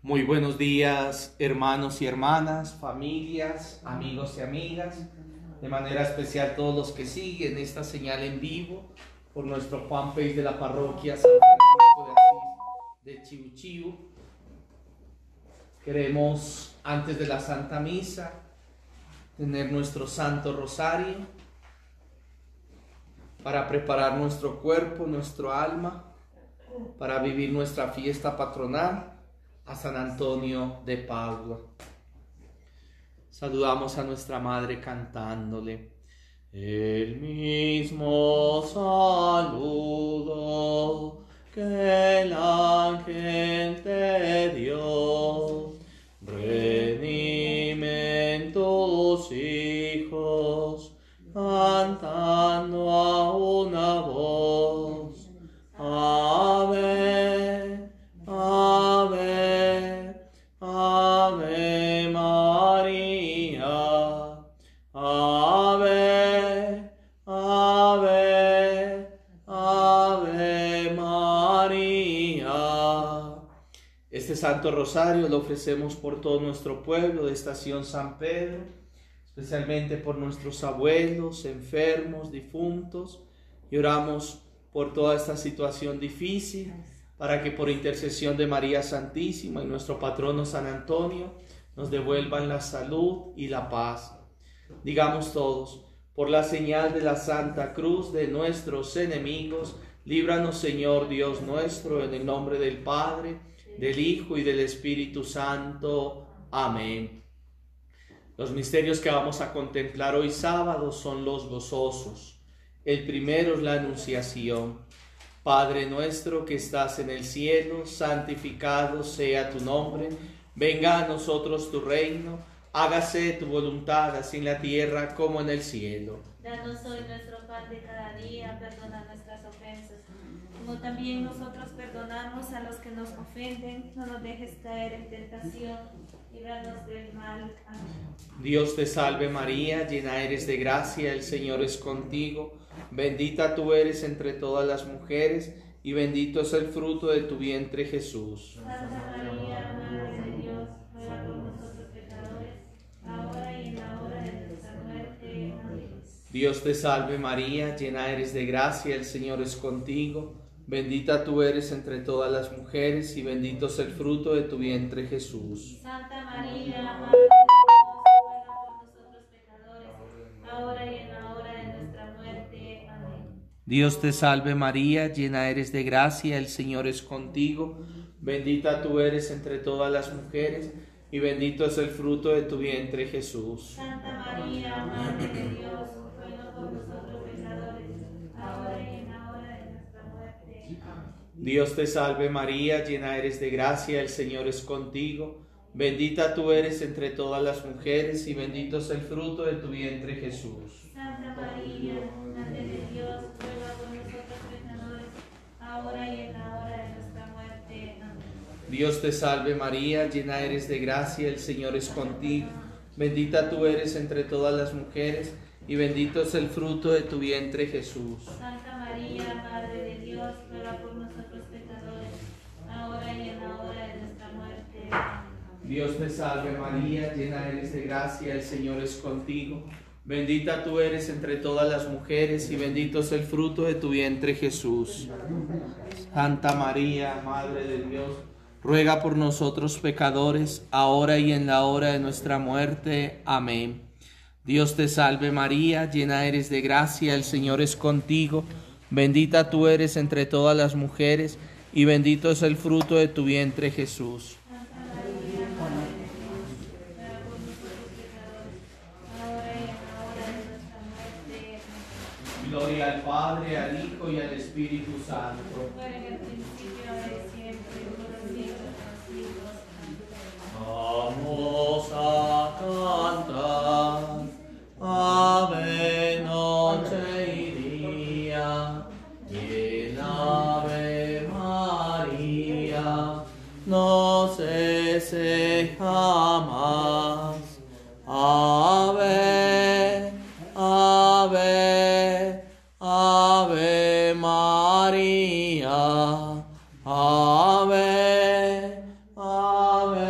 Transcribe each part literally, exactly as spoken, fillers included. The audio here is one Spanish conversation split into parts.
Muy buenos días, hermanos y hermanas, familias, amigos y amigas, de manera especial todos los que siguen esta señal en vivo por nuestro fanpage de la parroquia San Francisco de Asís de Chiu Chiu. Queremos, antes de la Santa Misa, tener nuestro Santo Rosario para preparar nuestro cuerpo, nuestro alma, para vivir nuestra fiesta patronal a San Antonio de Padua. Saludamos a nuestra Madre cantándole el mismo saludo que el ángel te dio. Redimen tus hijos cantando a una voz. Ave, Ave, Ave María. Ave, Ave, Ave María. Este Santo Rosario lo ofrecemos por todo nuestro pueblo de Estación San Pedro, especialmente por nuestros abuelos, enfermos, difuntos, y oramos por toda esta situación difícil, para que por intercesión de María Santísima y nuestro patrono San Antonio nos devuelvan la salud y la paz. Digamos todos: por la señal de la Santa Cruz de nuestros enemigos, líbranos, Señor Dios nuestro, en el nombre del Padre, del Hijo y del Espíritu Santo. Amén. Los misterios que vamos a contemplar hoy sábado son los gozosos. El primero es la Anunciación. Padre nuestro que estás en el cielo, santificado sea tu nombre. Venga a nosotros tu reino. Hágase tu voluntad, así en la tierra como en el cielo. Danos hoy nuestro pan de cada día. Perdona nuestras ofensas, como también nosotros perdonamos a los que nos ofenden. No nos dejes caer en tentación, líbranos del mal. Amén. Dios te salve María, llena eres de gracia, el Señor es contigo. Bendita tú eres entre todas las mujeres, y bendito es el fruto de tu vientre, Jesús. Santa María, Madre de Dios, ruega por nosotros pecadores, ahora y en la hora de nuestra muerte. Amén. Dios te salve María, llena eres de gracia, el Señor es contigo. Bendita tú eres entre todas las mujeres, y bendito es el fruto de tu vientre, Jesús. Santa María, Madre de Dios, ruega por nosotros pecadores, ahora y en la hora de nuestra muerte. Amén. Dios te salve María, llena eres de gracia, el Señor es contigo. Bendita tú eres entre todas las mujeres, y bendito es el fruto de tu vientre, Jesús. Santa María, Madre de Dios, ruega por nosotros pecadores, ahora y en la hora de nuestra muerte. Amén. Dios te salve María, llena eres de gracia, el Señor es contigo. Bendita tú eres entre todas las mujeres, y bendito es el fruto de tu vientre, Jesús. Santa María, Madre de Dios, ruega por nosotros pecadores, ahora y en la hora de nuestra muerte. Amén. Dios te salve María, llena eres de gracia, el Señor es contigo. Bendita tú eres entre todas las mujeres, y bendito es el fruto de tu vientre, Jesús. Santa María, Madre de Dios, ruega por nosotros pecadores, ahora y en la hora de nuestra muerte. Amén. Dios te salve María, llena eres de gracia, el Señor es contigo. Bendita tú eres entre todas las mujeres, y bendito es el fruto de tu vientre, Jesús. Santa María, Madre de Dios, ruega por nosotros pecadores, ahora y en la hora de nuestra muerte. Amén. Dios te salve María, llena eres de gracia, el Señor es contigo. Bendita tú eres entre todas las mujeres, y bendito es el fruto de tu vientre, Jesús. Santa María, Madre de Dios, ruega por nosotros pecadores, ahora y en la hora de nuestra muerte. Amén. Gloria al Padre, al Hijo y al Espíritu Santo. Fuera en el principio, ahora y siempre, por los siglos de los siglos. Amén. Vamos a cantar Ave noche y día, y el Ave María no cese jamás. Ave, Ave, Ave María, Ave, Ave.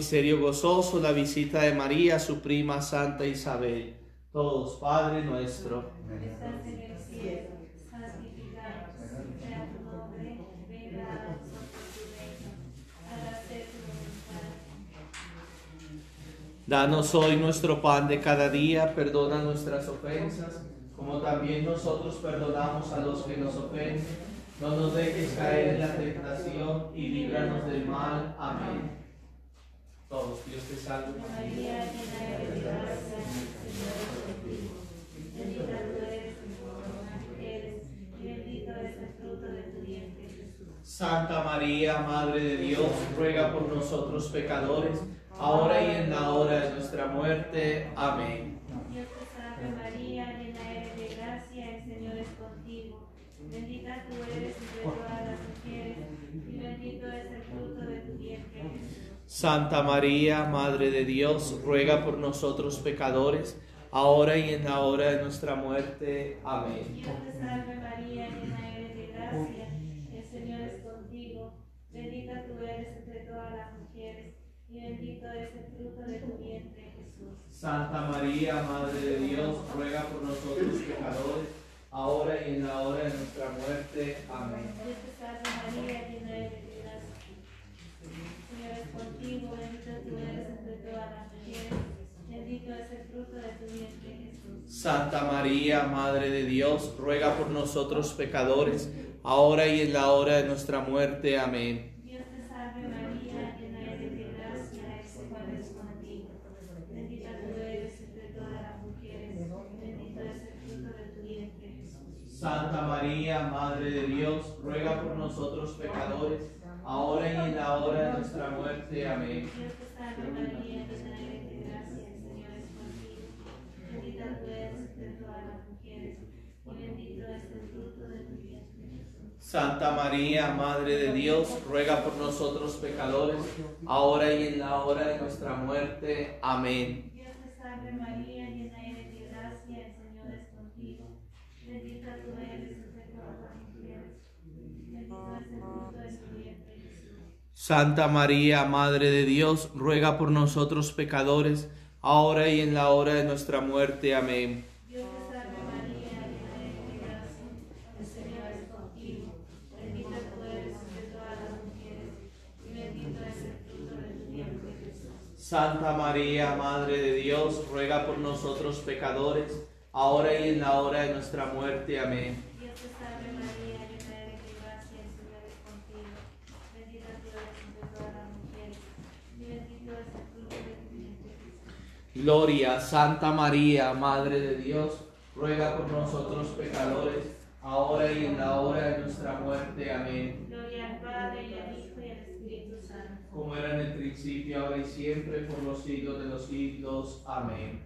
misterio gozoso, la visita de María, su prima Santa Isabel. Todos, Padre nuestro, que estás en el cielo, santificado sea tu nombre, venga a nosotros tu reino, hágase tu voluntad. danos hoy nuestro pan de cada día, perdona nuestras ofensas, como también nosotros perdonamos a los que nos ofenden. No nos dejes caer en la tentación y líbranos del mal. Amén. Todos, Dios te salve. María, llena eres de gracia, el Señor es contigo. Bendita tú eres entre todas las mujeres, y bendito es el fruto de tu vientre, Jesús. Santa María, Madre de Dios, ruega por nosotros pecadores, ahora y en la hora de nuestra muerte. Amén. Dios te salve María, llena eres de gracia, el Señor es contigo. Bendita tú eres entre todas las mujeres, y bendito es el fruto de tu vientre, Jesús. Santa María, Madre de Dios, ruega por nosotros pecadores, ahora y en la hora de nuestra muerte. Amén. Dios te salve María, llena eres de gracia, el Señor es contigo. Bendita tú eres entre todas las mujeres, y bendito es el fruto de tu vientre, Jesús. Santa María, Madre de Dios, ruega por nosotros pecadores, ahora y en la hora de nuestra muerte. Amén. Dios te salve María, llena eres de gracia, el Señor es contigo. Bendita tú eres entre todas las mujeres, bendito es el fruto de tu vientre, Jesús. Santa María, Madre de Dios, ruega por nosotros pecadores, ahora y en la hora de nuestra muerte. Amén. Dios te salve María, llena eres de gracia, el Señor es contigo. Bendita tú eres entre todas las mujeres, bendito es el fruto de tu vientre, Jesús. Santa María, Madre de Dios, ruega por nosotros pecadores, ahora y en la hora de nuestra muerte. Amén. Dios te salve María, llena eres de gracia, el Señor es contigo. Bendita tú eres entre todas las mujeres, y bendito es el fruto de tu vientre, Jesús. Santa María, Madre de Dios, ruega por nosotros pecadores, ahora y en la hora de nuestra muerte. Amén. Dios te salve María, llena eres de gracia, el Señor es contigo. Bendita tú eres entre todas las mujeres, bendito es el fruto de tu vientre, Jesús. Santa María, Madre de Dios, ruega por nosotros pecadores, ahora y en la hora de nuestra muerte. Amén. Dios te salve María, llena eres de gracia, el Señor es contigo. Bendita tú eres entre todas las mujeres, y bendito es el fruto de tu vientre, Jesús. Santa María, Madre de Dios, ruega por nosotros pecadores, ahora y en la hora de nuestra muerte. Amén. Dios te salve María, llena eres de gracia, el Señor es contigo. Bendita tú eres entre todas las mujeres, y bendito es el fruto de tu vientre, Jesús. Gloria, Santa María, Madre de Dios, ruega por nosotros pecadores, ahora y en la hora de nuestra muerte. Amén. Gloria al Padre, y al Hijo, y al Espíritu Santo. Como era en el principio, ahora y siempre, por los siglos de los siglos. Amén.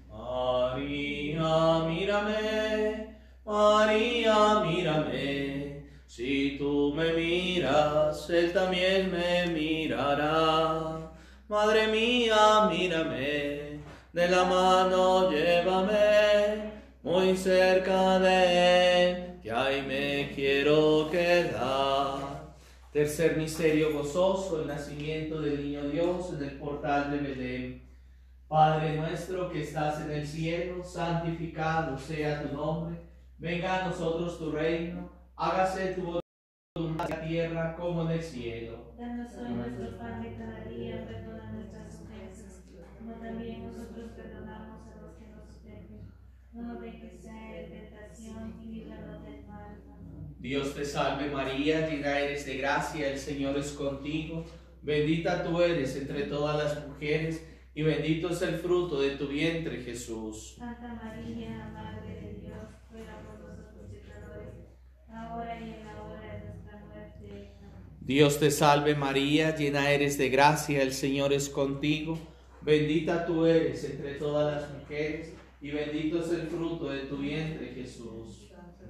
María, mírame, María, mírame, si tú me miras, Él también me mirará. Madre mía, mírame, de la mano llévame, muy cerca de Él, que ahí me quiero quedar. Tercer misterio gozoso, el nacimiento del niño Dios en el portal de Belén. Padre nuestro que estás en el cielo, santificado sea tu nombre. Venga a nosotros tu reino, hágase tu voluntad en la tierra como en el cielo. Danos hoy nuestro pan de cada día, perdona nuestras ofensas, como también nosotros perdonamos a los que nos ofenden. No nos dejes caer en tentación y líbranos del mal. Amén. Dios te salve María, llena eres de gracia, el Señor es contigo. Bendita tú eres entre todas las mujeres, y bendito es el fruto de tu vientre, Jesús. Santa María, Madre de Dios, ruega por nosotros pecadores, ahora y en la hora de nuestra muerte. Amén. Dios te salve María, llena eres de gracia, el Señor es contigo. Bendita tú eres entre todas las mujeres, y bendito es el fruto de tu vientre, Jesús.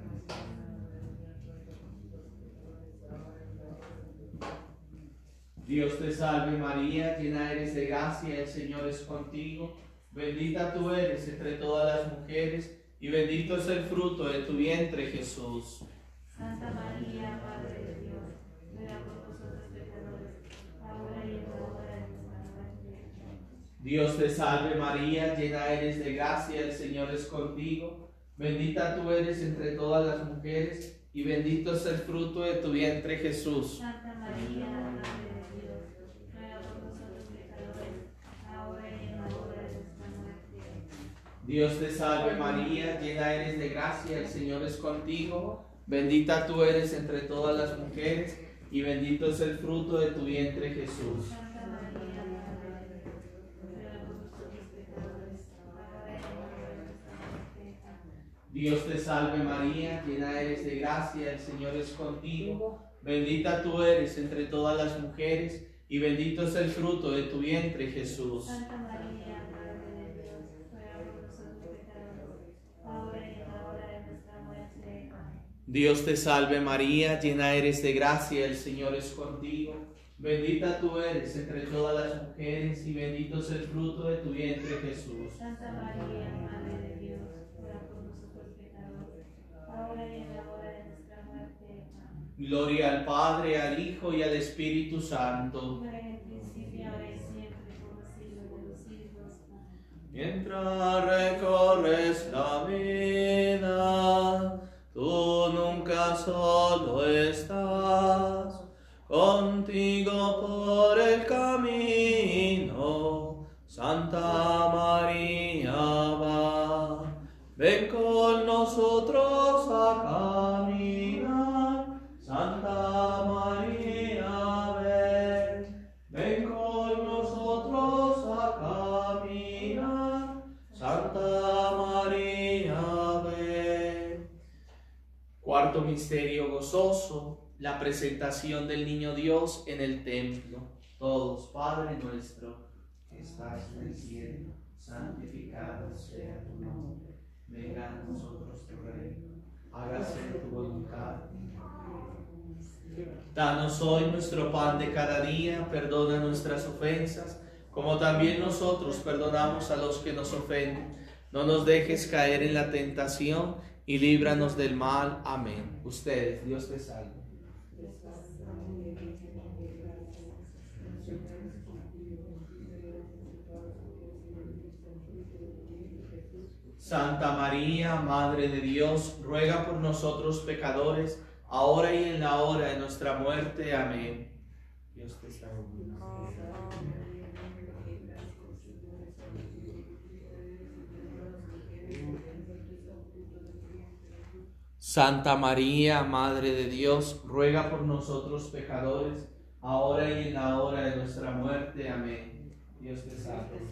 Dios te salve María, llena eres de gracia, el Señor es contigo. Bendita tú eres entre todas las mujeres, y bendito es el fruto de tu vientre, Jesús. Santa María, Madre de Dios, ruega por nosotros pecadores, ahora y en la hora de nuestra muerte. Dios te salve María, llena eres de gracia, el Señor es contigo. Bendita tú eres entre todas las mujeres y bendito es el fruto de tu vientre Jesús. Santa María, Madre de Dios, ruega por nosotros pecadores, ahora y en la hora de nuestra muerte. Dios te salve María, llena eres de gracia, el Señor es contigo. Bendita tú eres entre todas las mujeres y bendito es el fruto de tu vientre Jesús. Santa María, Madre de Dios, ruega por nosotros pecadores, ahora y en la hora de nuestra muerte. Amén. Dios te salve María, llena eres de gracia, el Señor es contigo. Bendita tú eres entre todas las mujeres y bendito es el fruto de tu vientre Jesús. Santa María, Madre de Dios, ruega por nosotros pecadores, ahora y en la hora de nuestra muerte. Amén. Dios te salve María, llena eres de gracia, el Señor es contigo. Bendita tú eres entre todas las mujeres y bendito es el fruto de tu vientre Jesús. Santa María, Madre de Dios, ruega por nosotros pecadores, ahora y en la hora de nuestra muerte. Amén. Gloria al Padre, al Hijo y al Espíritu Santo. Como era en el principio, ahora y siempre, por los siglos de los siglos. Amén. Mientras recorres la vida, tú nunca solo estás, contigo por el camino, Santa María va. Ven con nosotros a caminar, Santa María ven. Ven con nosotros a caminar, Santa María ven. Cuarto misterio gozoso, la presentación del niño Dios en el templo. Todos, Padre nuestro, que estás en el cielo, santificado sea tu nombre. Venga a nosotros tu reino, hágase tu voluntad. Danos hoy nuestro pan de cada día, perdona nuestras ofensas, como también nosotros perdonamos a los que nos ofenden. No nos dejes caer en la tentación y líbranos del mal. Amén. Ustedes, Dios te salve. Santa María, Madre de Dios, ruega por nosotros pecadores, ahora y en la hora de nuestra muerte. Amén. Dios te salve. Santa María, Madre de Dios, ruega por nosotros pecadores, ahora y en la hora de nuestra muerte. Amén. Dios te salve.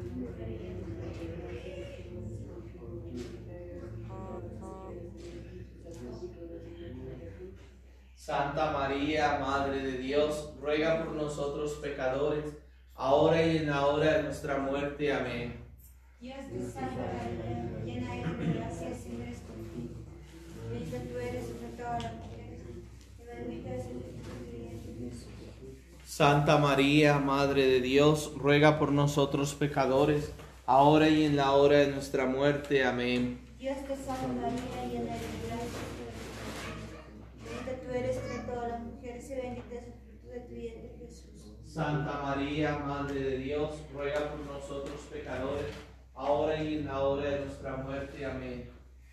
Santa María, Madre de Dios, ruega por nosotros pecadores, ahora y en la hora de nuestra muerte. Amén. Dios te salve María, llena eres de gracia, el Señor es contigo. Bendita tú eres entre todas las mujeres, y bendito es el fruto de tu vientre Jesús. Santa María, Madre de Dios, ruega por nosotros pecadores, ahora y en la hora de nuestra muerte. Amén. Dios te salve María, llena eres de gracia, el Señor es contigo. Bendita tú eres entre todas las mujeres, y bendito es el fruto de tu vientre Jesús. Santa María, Madre de Dios, ruega por nosotros pecadores, ahora y en la hora de nuestra muerte. Amén.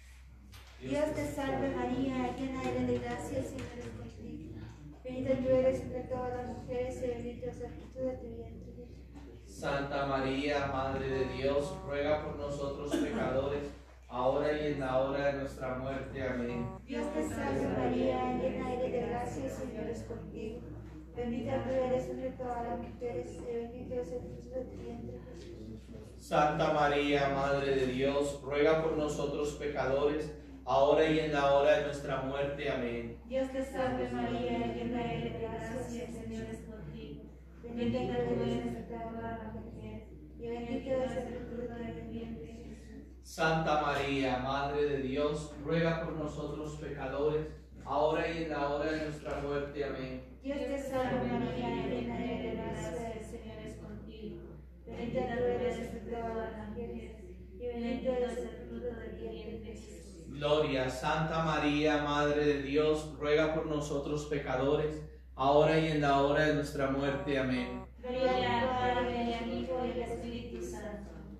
Dios te salve María, llena eres de gracia, el Señor es contigo. Bendita tú eres entre todas las mujeres, y bendito es el fruto de tu vientre Jesús. Santa María, Madre de Dios, ruega por nosotros pecadores, ahora y en la hora de nuestra muerte. Amén. Dios te salve María, llena eres de gracia, el Señor es contigo. Bendita tú eres entre todas las mujeres, y bendito es el fruto de tu vientre Jesús. Santa María, Madre de Dios, ruega por nosotros pecadores, ahora y en la hora de nuestra muerte. Amén. Dios te salve María, llena eres de gracia, el Señor es contigo. Bendita tú eres entre todas las mujeres, y bendito es el fruto de tu vientre Jesús. Santa María, Madre de Dios, ruega por nosotros pecadores, ahora y en la hora de nuestra muerte. Amén. Dios te salve María, llena eres de gracia, el Señor es contigo. Bendita tú eres entre todas las mujeres, y bendito es el fruto de tu vientre Jesús. Gloria, Santa María, Madre de Dios, ruega por nosotros pecadores, ahora y en la hora de nuestra muerte. Amén. Gloria al Padre, y al Hijo, y al Espíritu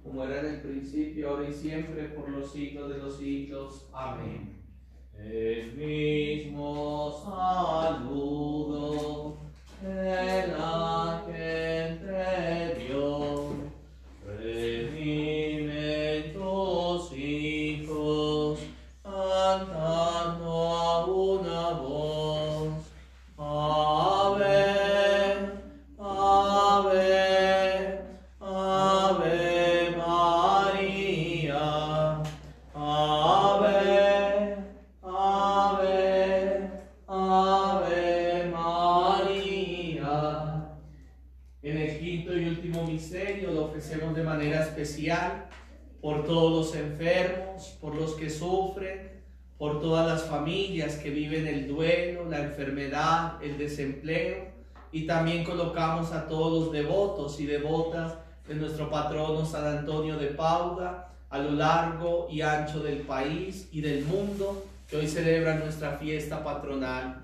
como era en el principio, ahora y siempre, por los siglos de los siglos. Amén. El mismo saludo el ángel te dio, redime tus hijos, cantando a una voz. Ave, ave, ave María, ave, ave, ave María. En el quinto y último misterio lo ofrecemos de manera especial por todos los enfermos, por los que sufren, por todas las familias que viven el duelo, la enfermedad, el desempleo, y también colocamos a todos los devotos y devotas de nuestro patrono San Antonio de Padua a lo largo y ancho del país y del mundo que hoy celebran nuestra fiesta patronal.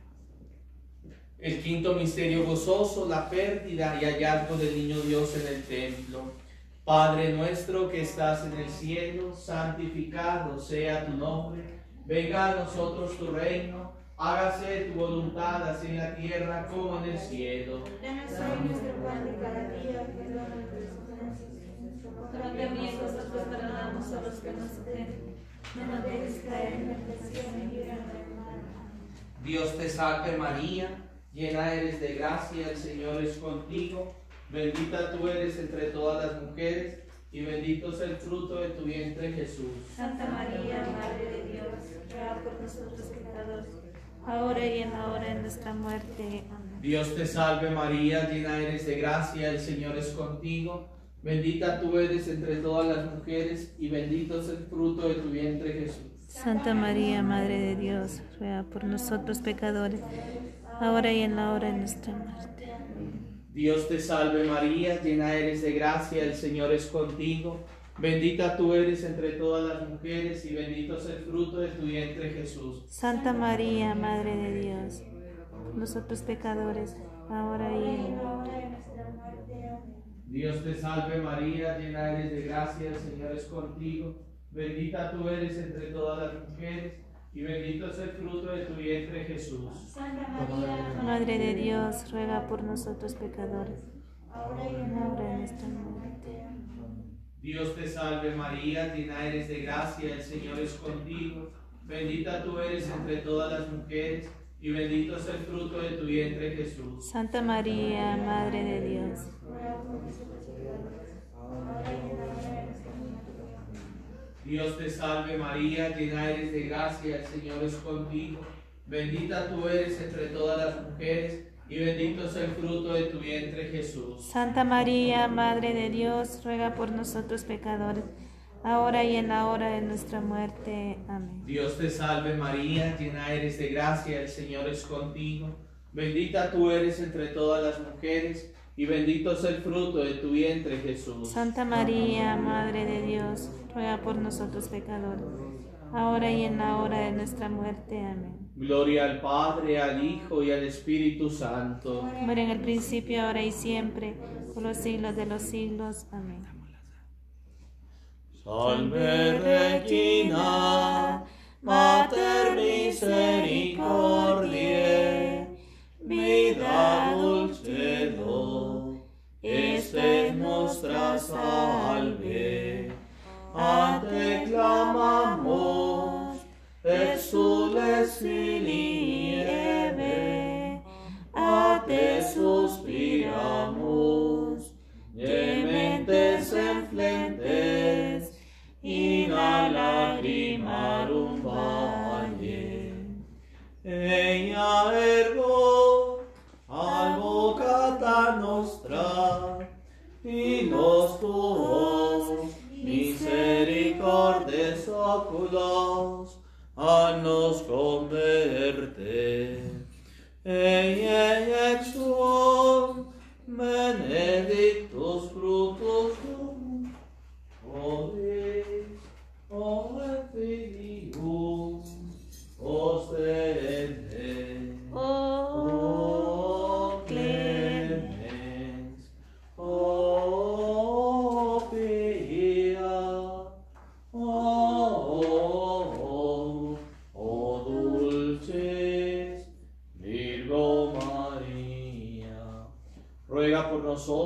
El quinto misterio gozoso, la pérdida y hallazgo del niño Dios en el templo. Padre nuestro que estás en el cielo, santificado sea tu nombre. Venga a nosotros tu reino, hágase tu voluntad así en la tierra como en el cielo. Danos hoy nuestro pan de cada día, perdona nuestras ofensas, como también nosotros perdonamos a los que nos ofenden. No nos dejes caer en la tentación y líbranos del mal. Dios te salve María, llena eres de gracia, el Señor es contigo. Bendita tú eres entre todas las mujeres, y bendito es el fruto de tu vientre, Jesús. Santa María, Madre de Dios, ruega por nosotros pecadores, ahora y en la hora de nuestra muerte. Amén. Dios te salve María, llena eres de gracia, el Señor es contigo. Bendita tú eres entre todas las mujeres, y bendito es el fruto de tu vientre, Jesús. Santa María, Madre de Dios, ruega por nosotros pecadores, ahora y en la hora de nuestra muerte. Dios te salve María, llena eres de gracia, el Señor es contigo. Bendita tú eres entre todas las mujeres, y bendito es el fruto de tu vientre, Jesús. Santa María, Madre de Dios, nosotros pecadores, ahora y en la hora de nuestra muerte. Amén. Dios te salve María, llena eres de gracia, el Señor es contigo. Bendita tú eres entre todas las mujeres, y bendito es el fruto de tu vientre, Jesús. Santa María, Madre de Dios, ruega por nosotros pecadores, ahora y en la hora de nuestra muerte. Amén. Dios te salve María, llena eres de gracia, el Señor es contigo. Bendita tú eres entre todas las mujeres, y bendito es el fruto de tu vientre, Jesús. Santa María, Madre de Dios, ruega por nosotros pecadores, ahora y en la hora de nuestra muerte. Amén. Dios te salve María, llena eres de gracia, el Señor es contigo. Bendita tú eres entre todas las mujeres, y bendito es el fruto de tu vientre, Jesús. Santa María, Madre de Dios, ruega por nosotros pecadores, ahora y en la hora de nuestra muerte. Amén. Dios te salve María, llena eres de gracia, el Señor es contigo. Bendita tú eres entre todas las mujeres, y bendito es el fruto de tu vientre, Jesús. Santa María, Madre de Dios, ruega por nosotros pecadores, ahora y en la hora de nuestra muerte. Amén. Gloria al Padre, al Hijo y al Espíritu Santo. Muere en el principio, ahora y siempre, por los siglos de los siglos. Amén. Salve Regina, Mater misericordiae, vida dulcedo, este es nuestra salve. A te clamamos, exules in nieve, a te suspiramos, gementes en flentes, in a lacrimarum valle. Ella ergo advocata nostra, y nos tuos misericordes oculos a nos converte. Ella exum benedictus fructus vobis, o filium ostende. Oh, clemens, Oh, pie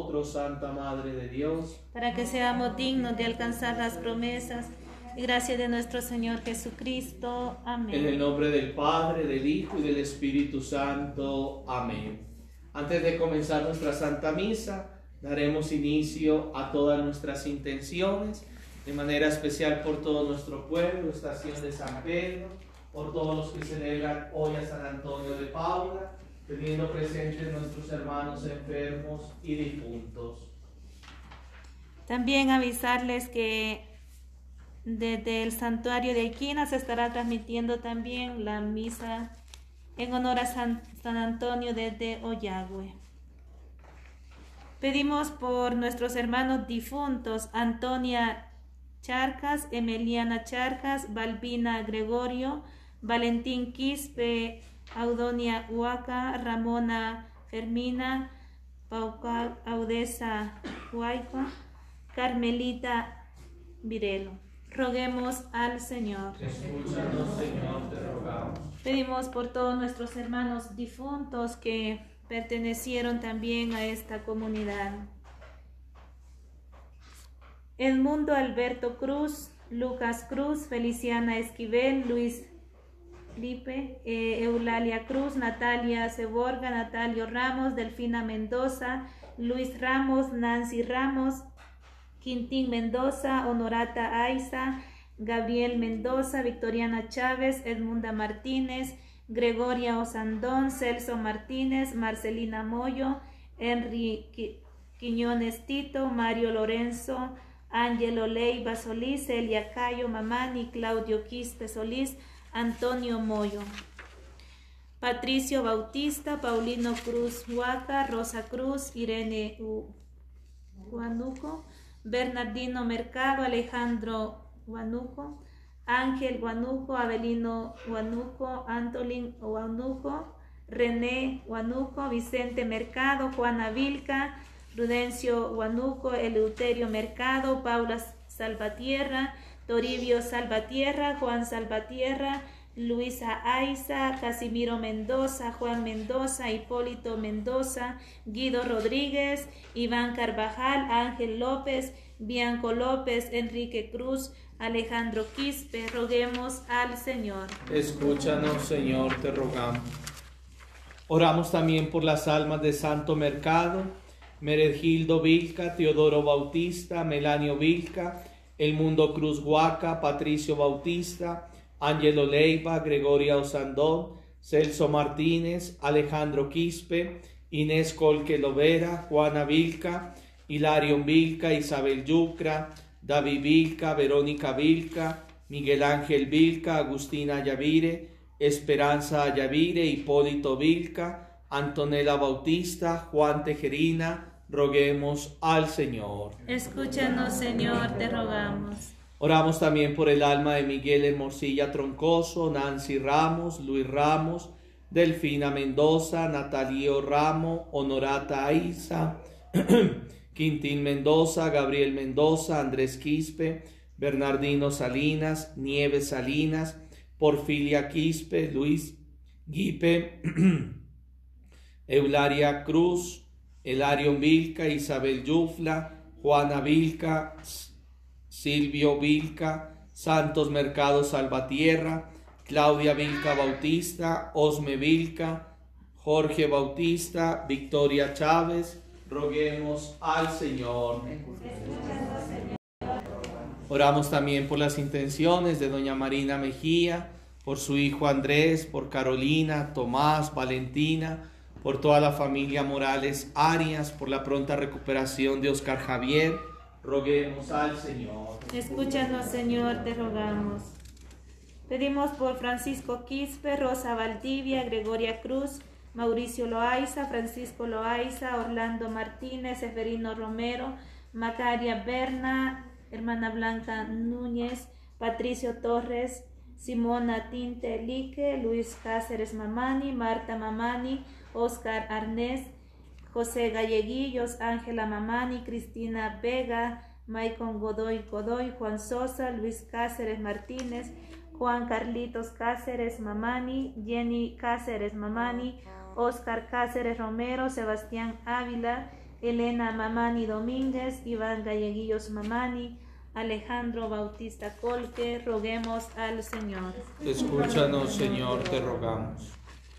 nosotros, Santa Madre de Dios, para que seamos dignos de alcanzar las promesas y gracia de nuestro Señor Jesucristo. Amén. en el nombre del Padre, del Hijo y del Espíritu Santo. Amén. Antes de comenzar nuestra Santa Misa, daremos inicio a todas nuestras intenciones, de manera especial por todo nuestro pueblo, Estación de San Pedro, por todos los que celebran hoy a San Antonio de Paula, teniendo presentes nuestros hermanos enfermos y difuntos. También avisarles que desde el santuario de Iquina se estará transmitiendo también la misa en honor a San, San Antonio desde Oyagüe. Pedimos por nuestros hermanos difuntos, Antonia Charcas, Emiliana Charcas, Balbina Gregorio, Valentín Quispe, Audonia Huaca, Ramona Fermina, Pauca Audesa Huayca, Carmelita Virelo. Roguemos al Señor. Escúchanos, Señor, te rogamos. Pedimos por todos nuestros hermanos difuntos que pertenecieron también a esta comunidad. Edmundo Alberto Cruz, Lucas Cruz, Feliciana Esquivel, Luis Lipe, eh, Eulalia Cruz, Natalia Ceborga, Natalio Ramos, Delfina Mendoza, Luis Ramos, Nancy Ramos, Quintín Mendoza, Honorata Aiza, Gabriel Mendoza, Victoriana Chávez, Edmunda Martínez, Gregoria Osandón, Celso Martínez, Marcelina Moyo, Henry Quiñones Tito, Mario Lorenzo, Ángelo Leiva Solís, Celia Cayo Mamani, Claudio Quispe Solís, Antonio Moyo, Patricio Bautista, Paulino Cruz Huaca, Rosa Cruz, Irene Huanuco, Bernardino Mercado, Alejandro Huanuco, Ángel Huanuco, Abelino Huanuco, Antolín Huanuco, René Huanuco, Vicente Mercado, Juana Vilca, Prudencio Huanuco, Eleuterio Mercado, Paula Salvatierra, Toribio Salvatierra, Juan Salvatierra, Luisa Aiza, Casimiro Mendoza, Juan Mendoza, Hipólito Mendoza, Guido Rodríguez, Iván Carvajal, Ángel López, Bianco López, Enrique Cruz, Alejandro Quispe. Roguemos al Señor. Escúchanos, Señor, te rogamos. Oramos también por las almas de Santo Mercado, Meregildo Vilca, Teodoro Bautista, Melanio Vilca, El Mundo Cruz Huaca, Patricio Bautista, Ángelo Leiva, Gregoria Osandón, Celso Martínez, Alejandro Quispe, Inés Colque Lovera, Juana Vilca, Hilario Vilca, Isabel Yucra, David Vilca, Verónica Vilca, Miguel Ángel Vilca, Agustina Yavire, Esperanza Yavire, Hipólito Vilca, Antonella Bautista, Juan Tejerina. Roguemos al Señor. Escúchanos, Señor, te rogamos. Oramos también por el alma de Miguel Hermosilla Troncoso, Nancy Ramos, Luis Ramos, Delfina Mendoza, Natalio Ramo, Honorata Aiza, Quintín Mendoza, Gabriel Mendoza, Andrés Quispe, Bernardino Salinas, Nieves Salinas, Porfilia Quispe, Luis Guipe, Eularia Cruz, Elario Vilca, Isabel Yufla, Juana Vilca, Silvio Vilca, Santos Mercado Salvatierra, Claudia Vilca Bautista, Osme Vilca, Jorge Bautista, Victoria Chávez. Roguemos al Señor. Oramos también por las intenciones de doña Marina Mejía, por su hijo Andrés, por Carolina, Tomás, Valentina, por toda la familia Morales Arias, por la pronta recuperación de Oscar Javier. Roguemos al Señor. Escúchanos, Señor, te rogamos. Pedimos por Francisco Quispe, Rosa Valdivia, Gregoria Cruz, Mauricio Loaiza, Francisco Loaiza, Orlando Martínez, Severino Romero, Macaria Berna, hermana Blanca Núñez, Patricio Torres, Simona Tinte Lique, Luis Cáceres Mamani, Marta Mamani, Oscar Arnés, José Galleguillos, Ángela Mamani, Cristina Vega, Maicon Godoy Godoy, Juan Sosa, Luis Cáceres Martínez, Juan Carlitos Cáceres Mamani, Jenny Cáceres Mamani, Oscar Cáceres Romero, Sebastián Ávila, Elena Mamani Domínguez, Iván Galleguillos Mamani, Alejandro Bautista Colque, roguemos al Señor. Escúchanos, Señor, te rogamos.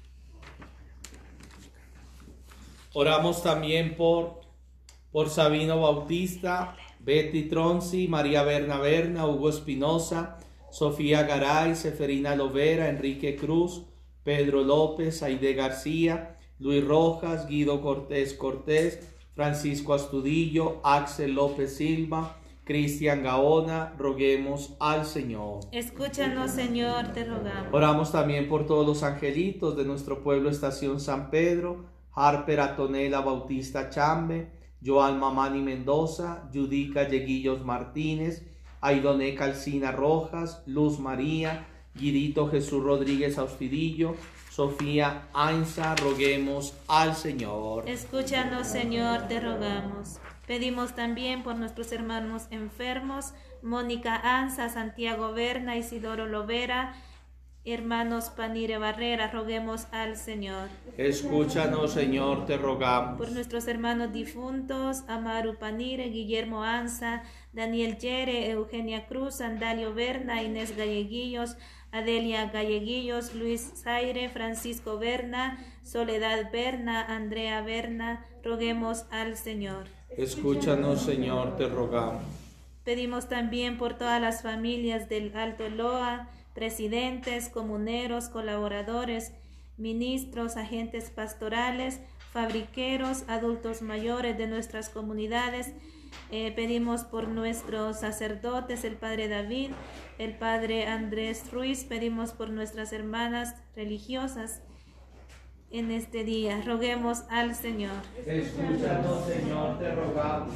Oramos también por, por Sabino Bautista, Betty Tronzi, María Berna Berna, Hugo Espinosa, Sofía Garay, Seferina Lovera, Enrique Cruz, Pedro López, Aide García, Luis Rojas, Guido Cortés Cortés, Francisco Astudillo, Axel López Silva, Cristian Gaona, roguemos al Señor. Escúchanos, Señor, te rogamos. Oramos también por todos los angelitos de nuestro pueblo Estación San Pedro, Harper Atonela Bautista Chambe, Joan Mamani Mendoza, Judica Yeguillos Martínez, Aidoné Calcina Rojas, Luz María, Guidito Jesús Rodríguez Austidillo, Sofía Ainza, roguemos al Señor. Escúchanos, Señor, te rogamos. Pedimos también por nuestros hermanos enfermos, Mónica Anza, Santiago Berna, Isidoro Lovera, hermanos Panire Barrera, roguemos al Señor. Escúchanos, Señor, te rogamos. Por nuestros hermanos difuntos, Amaru Panire, Guillermo Anza, Daniel Yere, Eugenia Cruz, Andalio Berna, Inés Galleguillos, Adelia Galleguillos, Luis Zaire, Francisco Berna, Soledad Berna, Andrea Berna, roguemos al Señor. Escúchanos, Señor, te rogamos. Pedimos también por todas las familias del Alto Eloa, presidentes, comuneros, colaboradores, ministros, agentes pastorales, fabriqueros, adultos mayores de nuestras comunidades. Eh, pedimos por nuestros sacerdotes, el Padre David, el Padre Andrés Ruiz. Pedimos por nuestras hermanas religiosas en este día. Roguemos al Señor. Escúchanos, Señor, te rogamos.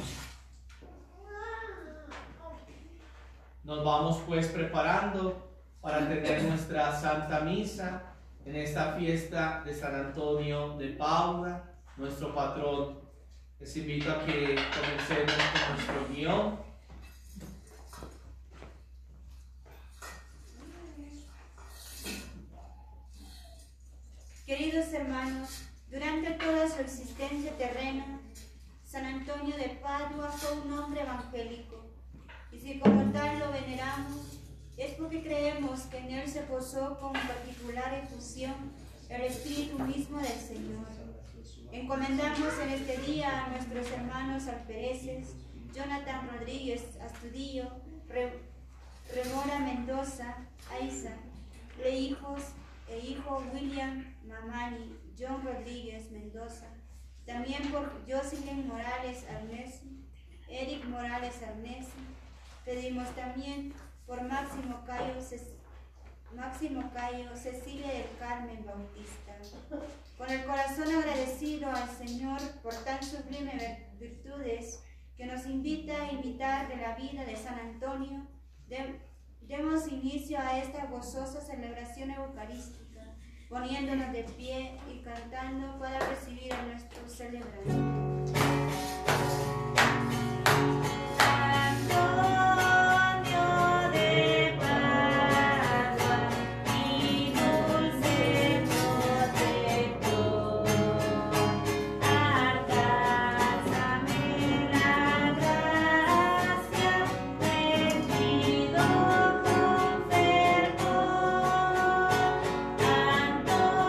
Nos vamos pues preparando para tener nuestra Santa Misa en esta fiesta de San Antonio de Padua, nuestro patrón. Les invito a que comencemos con nuestro guión. Queridos hermanos, durante toda su existencia terrena, San Antonio de Padua fue un hombre evangélico, y si como tal lo veneramos, es porque creemos que en él se posó con particular efusión el Espíritu mismo del Señor. Encomendamos en este día a nuestros hermanos alpereces, Jonathan Rodríguez Astudillo, Re, Remora Mendoza, Aiza, le hijos e hijo William Mamani, John Rodríguez Mendoza, también por Jocelyn Morales Arnesi, Eric Morales Arnesi. Pedimos también por Máximo Cayo, Máximo Cayo, Cecilia del Carmen Bautista. Con el corazón agradecido al Señor por tan sublimes virtudes que nos invita a imitar de la vida de San Antonio, de, demos inicio a esta gozosa celebración eucarística, poniéndonos de pie y cantando para recibir a nuestro celebrante.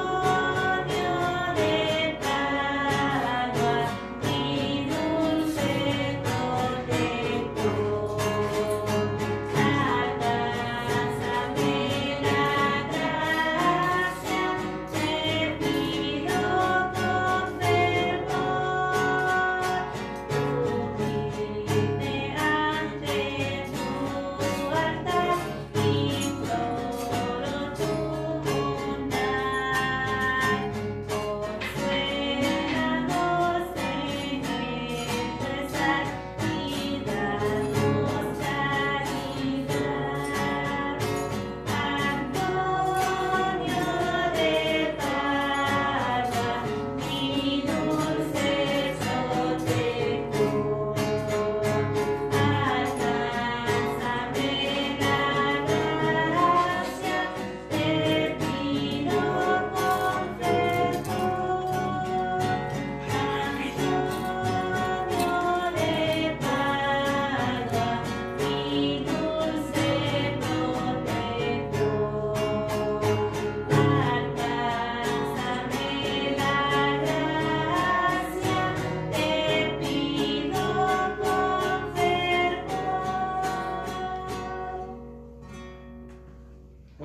Antonio de Padua,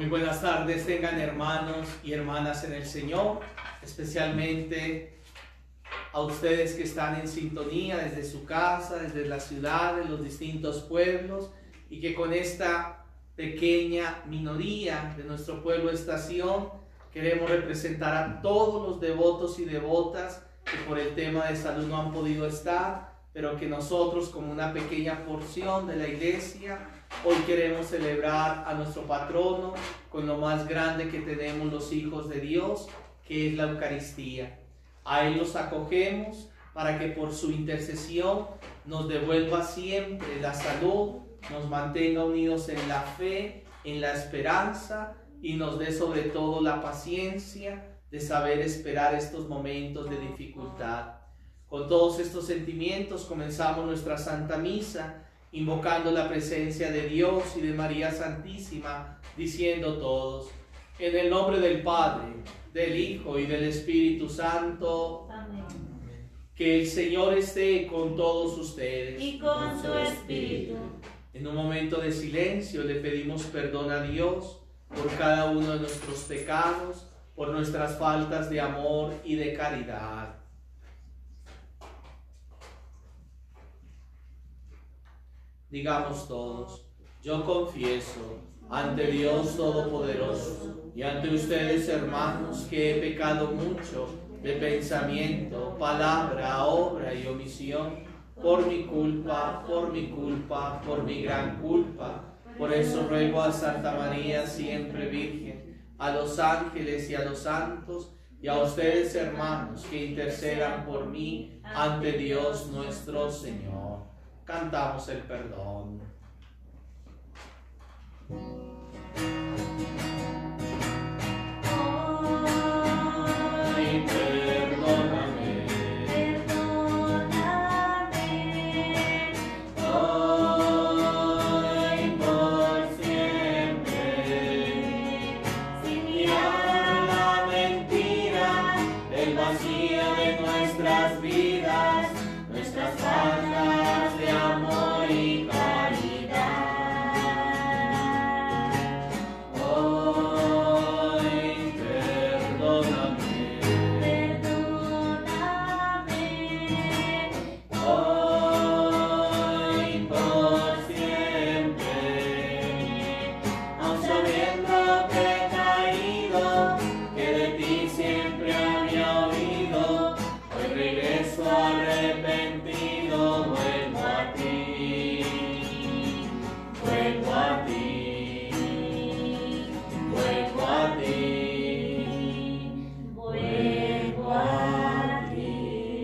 Muy buenas tardes tengan hermanos y hermanas en el Señor, especialmente a ustedes que están en sintonía desde su casa, desde la ciudad, de los distintos pueblos, y que con esta pequeña minoría de nuestro pueblo Estación queremos representar a todos los devotos y devotas que por el tema de salud no han podido estar, pero que nosotros como una pequeña porción de la iglesia hoy queremos celebrar a nuestro patrono con lo más grande que tenemos los hijos de Dios, que es la Eucaristía. A Él los acogemos para que por su intercesión nos devuelva siempre la salud, nos mantenga unidos en la fe, en la esperanza y nos dé sobre todo la paciencia de saber esperar estos momentos de dificultad. Con todos estos sentimientos comenzamos nuestra Santa Misa, invocando la presencia de Dios y de María Santísima, diciendo todos, en el nombre del Padre, del Hijo y del Espíritu Santo. Amén. Que el Señor esté con todos ustedes. Y con su espíritu. En un momento de silencio le pedimos perdón a Dios por cada uno de nuestros pecados, por nuestras faltas de amor y de caridad. Digamos todos, yo confieso ante Dios Todopoderoso y ante ustedes, hermanos, que he pecado mucho de pensamiento, palabra, obra y omisión, por mi culpa, por mi culpa, por mi gran culpa. Por eso ruego a Santa María, siempre Virgen, a los ángeles y a los santos, y a ustedes, hermanos, que intercedan por mí ante Dios nuestro Señor. Cantamos el perdón. Ay, perdóname, Perdóname, hoy por siempre, sin mirar la mentira del vacío de nuestras vidas, nuestras faltas de amor y caridad. Hoy perdóname, perdóname, hoy por siempre, aun sabiendo que he caído, que de ti siempre había oído, hoy regreso arrepentido, vuelvo a ti, vuelvo a ti, vuelvo a ti, vuelvo a ti.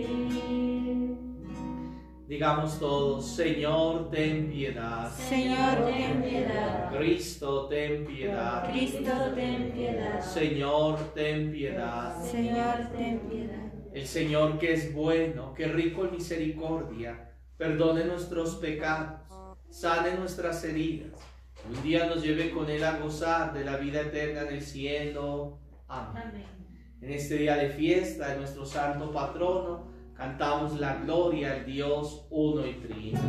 Digamos todos, Señor, ten piedad. Señor, ten piedad. Cristo, ten piedad. Cristo, ten piedad. Señor, ten piedad. Señor, ten piedad. El Señor, que es bueno, que es rico en misericordia, perdone nuestros pecados, sane nuestras heridas, y un día nos lleve con Él a gozar de la vida eterna en el cielo. Amén. Amén. En este día de fiesta de nuestro santo patrono, cantamos la gloria al Dios uno y trino.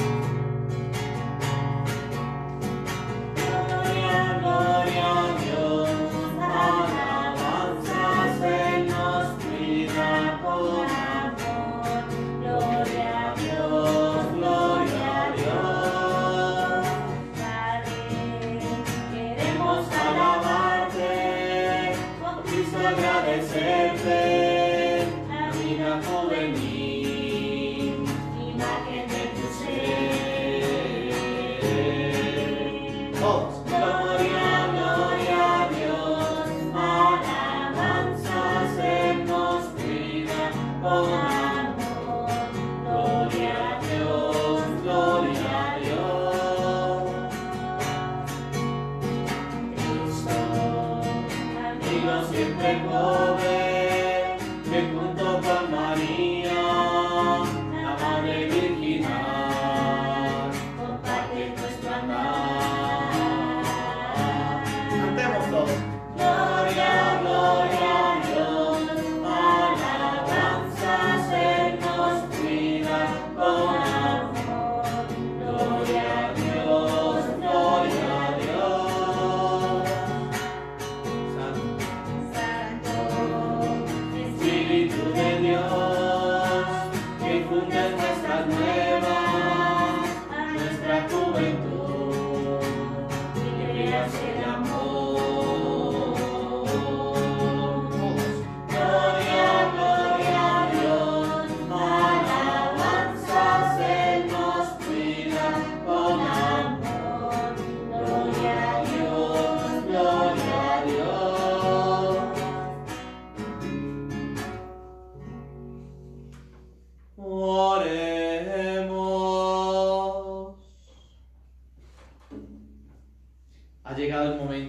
Gloria, gloria a Dios, alabanzas Él nos cuida con amor. Gloria a Dios, gloria a Dios. Padre, Queremos alabarte, con Cristo agradecerte, la vida juvenil, imagen de tu ser. Todos. Gloria, gloria a Dios, alabanzas Él nos cuida con amor. Gloria a Dios, gloria a Dios. Cristo, amigo siempre joven,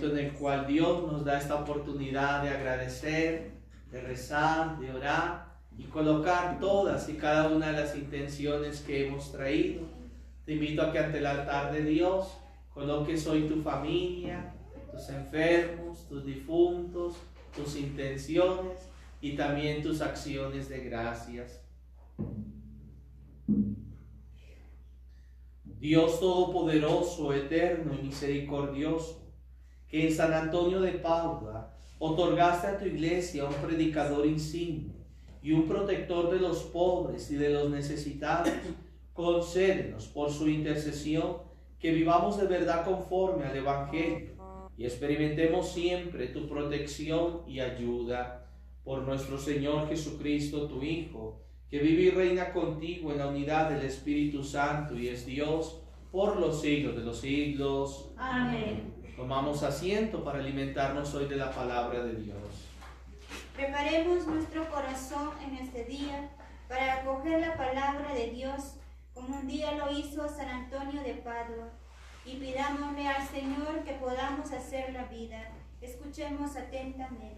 momento en el cual Dios nos da esta oportunidad de agradecer, de rezar, de orar y colocar todas y cada una de las intenciones que hemos traído. Te invito a que ante el altar de Dios coloques hoy tu familia, tus enfermos, tus difuntos, tus intenciones y también tus acciones de gracias. Dios Todopoderoso, eterno y misericordioso, que en San Antonio de Padua otorgaste a tu iglesia un predicador insigne y un protector de los pobres y de los necesitados, concédenos por su intercesión que vivamos de verdad conforme al Evangelio y experimentemos siempre tu protección y ayuda. Por nuestro Señor Jesucristo, tu Hijo, que vive y reina contigo en la unidad del Espíritu Santo y es Dios por los siglos de los siglos. Amén. Tomamos asiento para alimentarnos hoy de la palabra de Dios. Preparemos nuestro corazón en este día para acoger la palabra de Dios, como un día lo hizo San Antonio de Padua, y pidámosle al Señor que podamos hacer la vida. Escuchemos atentamente.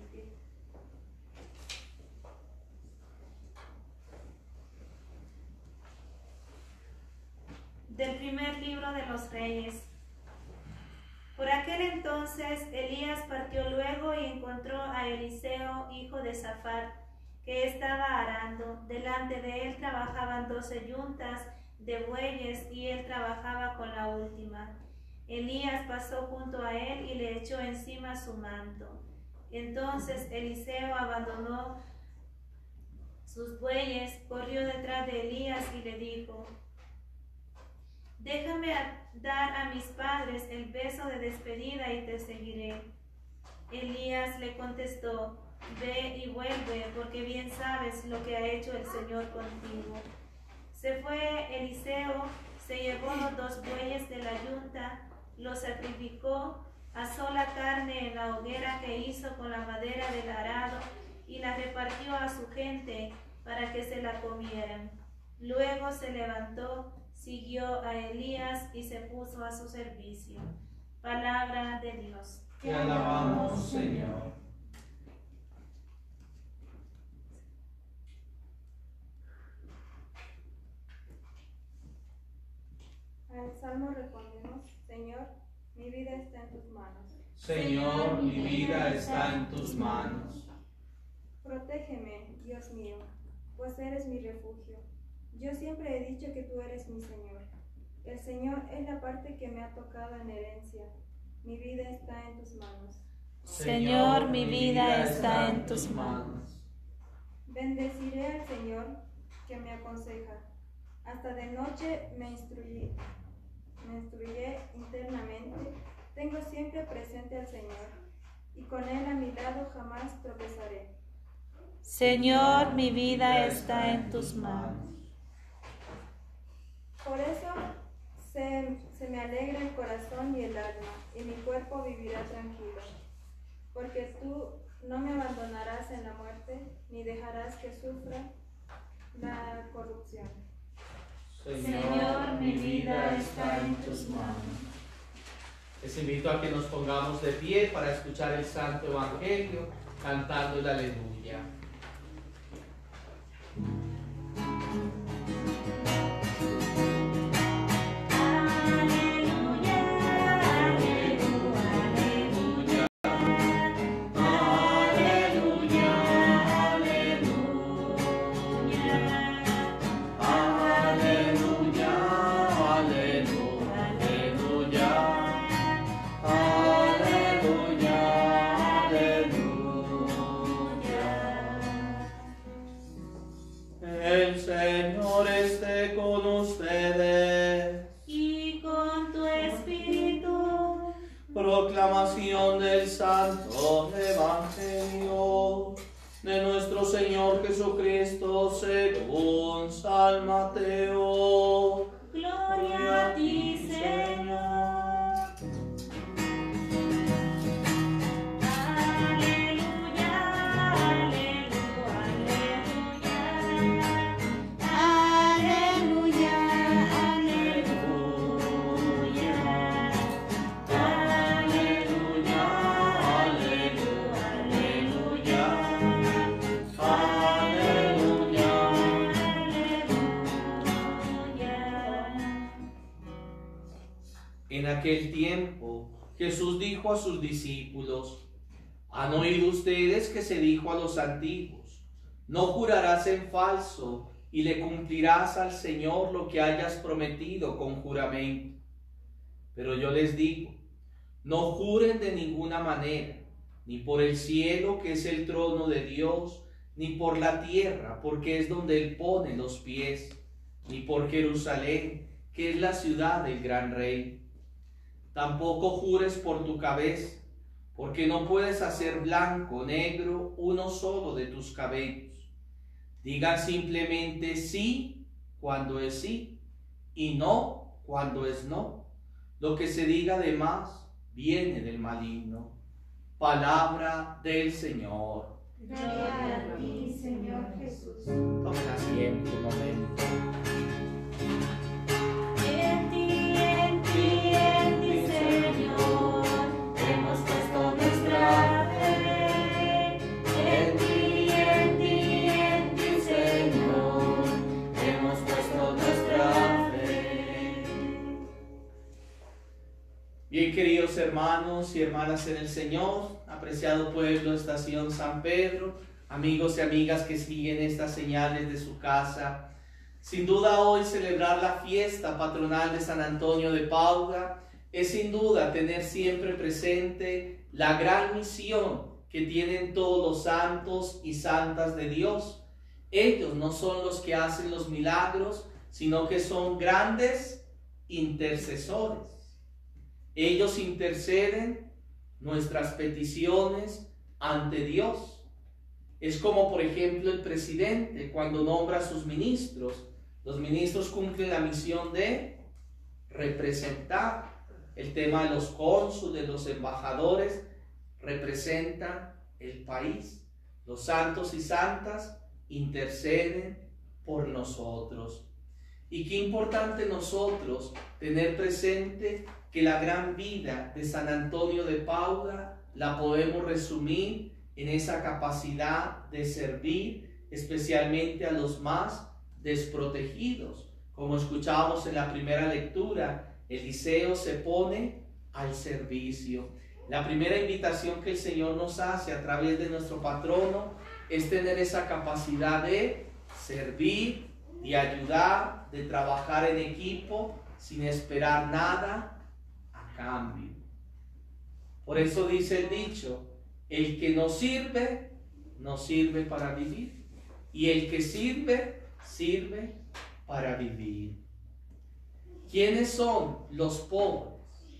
Del primer libro de los Reyes. Por aquel entonces Elías partió luego y encontró a Eliseo, hijo de Safat, que estaba arando. Delante de él trabajaban doce yuntas de bueyes y él trabajaba con la última. Elías pasó junto a él y le echó encima su manto. Entonces Eliseo abandonó sus bueyes, corrió detrás de Elías y le dijo: déjame dar a mis padres el beso de despedida y te seguiré. Elías le contestó: ve y vuelve, porque bien sabes lo que ha hecho el Señor contigo. Se fue Eliseo, se llevó los dos bueyes de la yunta, los sacrificó, asó la carne en la hoguera que hizo con la madera del arado y la repartió a su gente para que se la comieran. Luego se levantó, siguió a Elías y se puso a su servicio. Palabra de Dios. Te alabamos, Señor. Al Salmo respondemos: Señor, mi vida está en tus manos. Señor, mi vida está en tus manos. Protégeme, Dios mío, pues eres mi refugio. Yo siempre he dicho que tú eres mi Señor. El Señor es la parte que me ha tocado en herencia. Mi vida está en tus manos. Señor, mi vida está en tus manos. Bendeciré al Señor que me aconseja. Hasta de noche me instruye, me instruye internamente. Tengo siempre presente al Señor, y con Él a mi lado jamás tropezaré. Señor, mi vida está en tus manos. Por eso se, se me alegra el corazón y el alma, y mi cuerpo vivirá tranquilo. Porque tú no me abandonarás en la muerte, ni dejarás que sufra la corrupción. Señor, mi vida está en tus manos. Les invito a que nos pongamos de pie para escuchar el Santo Evangelio, cantando el Aleluya. El Señor esté con ustedes. Y con tu espíritu. Proclamación del Santo Evangelio de nuestro Señor Jesucristo según San Mateo. Gloria a ti, Señor. Aleluya, aleluya, aleluya, aquel tiempo Jesús dijo a sus discípulos: ¿han oído ustedes que se dijo a los antiguos: no jurarás en falso y le cumplirás al Señor lo que hayas prometido con juramento? Pero yo les digo, no juren de ninguna manera, ni por el cielo, que es el trono de Dios, ni por la tierra, porque es donde Él pone los pies, ni por Jerusalén, que es la ciudad del gran Rey. Tampoco jures por tu cabeza, porque no puedes hacer blanco o negro uno solo de tus cabellos. Digan simplemente sí cuando es sí, y no cuando es no. Lo que se diga de más viene del maligno. Palabra del Señor. Gloria a ti, Señor Jesús. Tomen asiento un momento. En ti, en ti, en ti, Señor, hemos puesto nuestra fe. En ti, en ti, en ti, Señor, hemos puesto nuestra fe. Bien, queridos hermanos y hermanas en el Señor, apreciado pueblo de Estación San Pedro, amigos y amigas que siguen estas señales de su casa, sin duda hoy celebrar la fiesta patronal de San Antonio de Padua es sin duda tener siempre presente la gran misión que tienen todos los santos y santas de Dios. Ellos no son los que hacen los milagros, sino que son grandes intercesores. Ellos interceden nuestras peticiones ante Dios. Es como, por ejemplo, el presidente cuando nombra a sus ministros. Los ministros cumplen la misión de representar. El tema de los cónsules, los embajadores, representan el país. Los santos y santas interceden por nosotros. Y qué importante nosotros tener presente que la gran vida de San Antonio de Padua la podemos resumir en esa capacidad de servir especialmente a los más desprotegidos. Como escuchábamos en la primera lectura, Eliseo se pone al servicio. La primera invitación que el Señor nos hace a través de nuestro patrono es tener esa capacidad de servir, de ayudar, de trabajar en equipo sin esperar nada a cambio. Por eso dice el dicho: el que no sirve, no sirve para vivir, y el que sirve, sirve para vivir. ¿Quiénes son los pobres?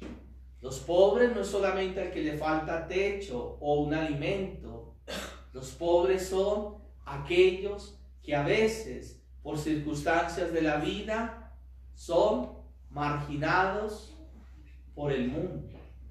Los pobres no es solamente al que le falta techo o un alimento. Los pobres son aquellos que a veces, por circunstancias de la vida, son marginados por el mundo.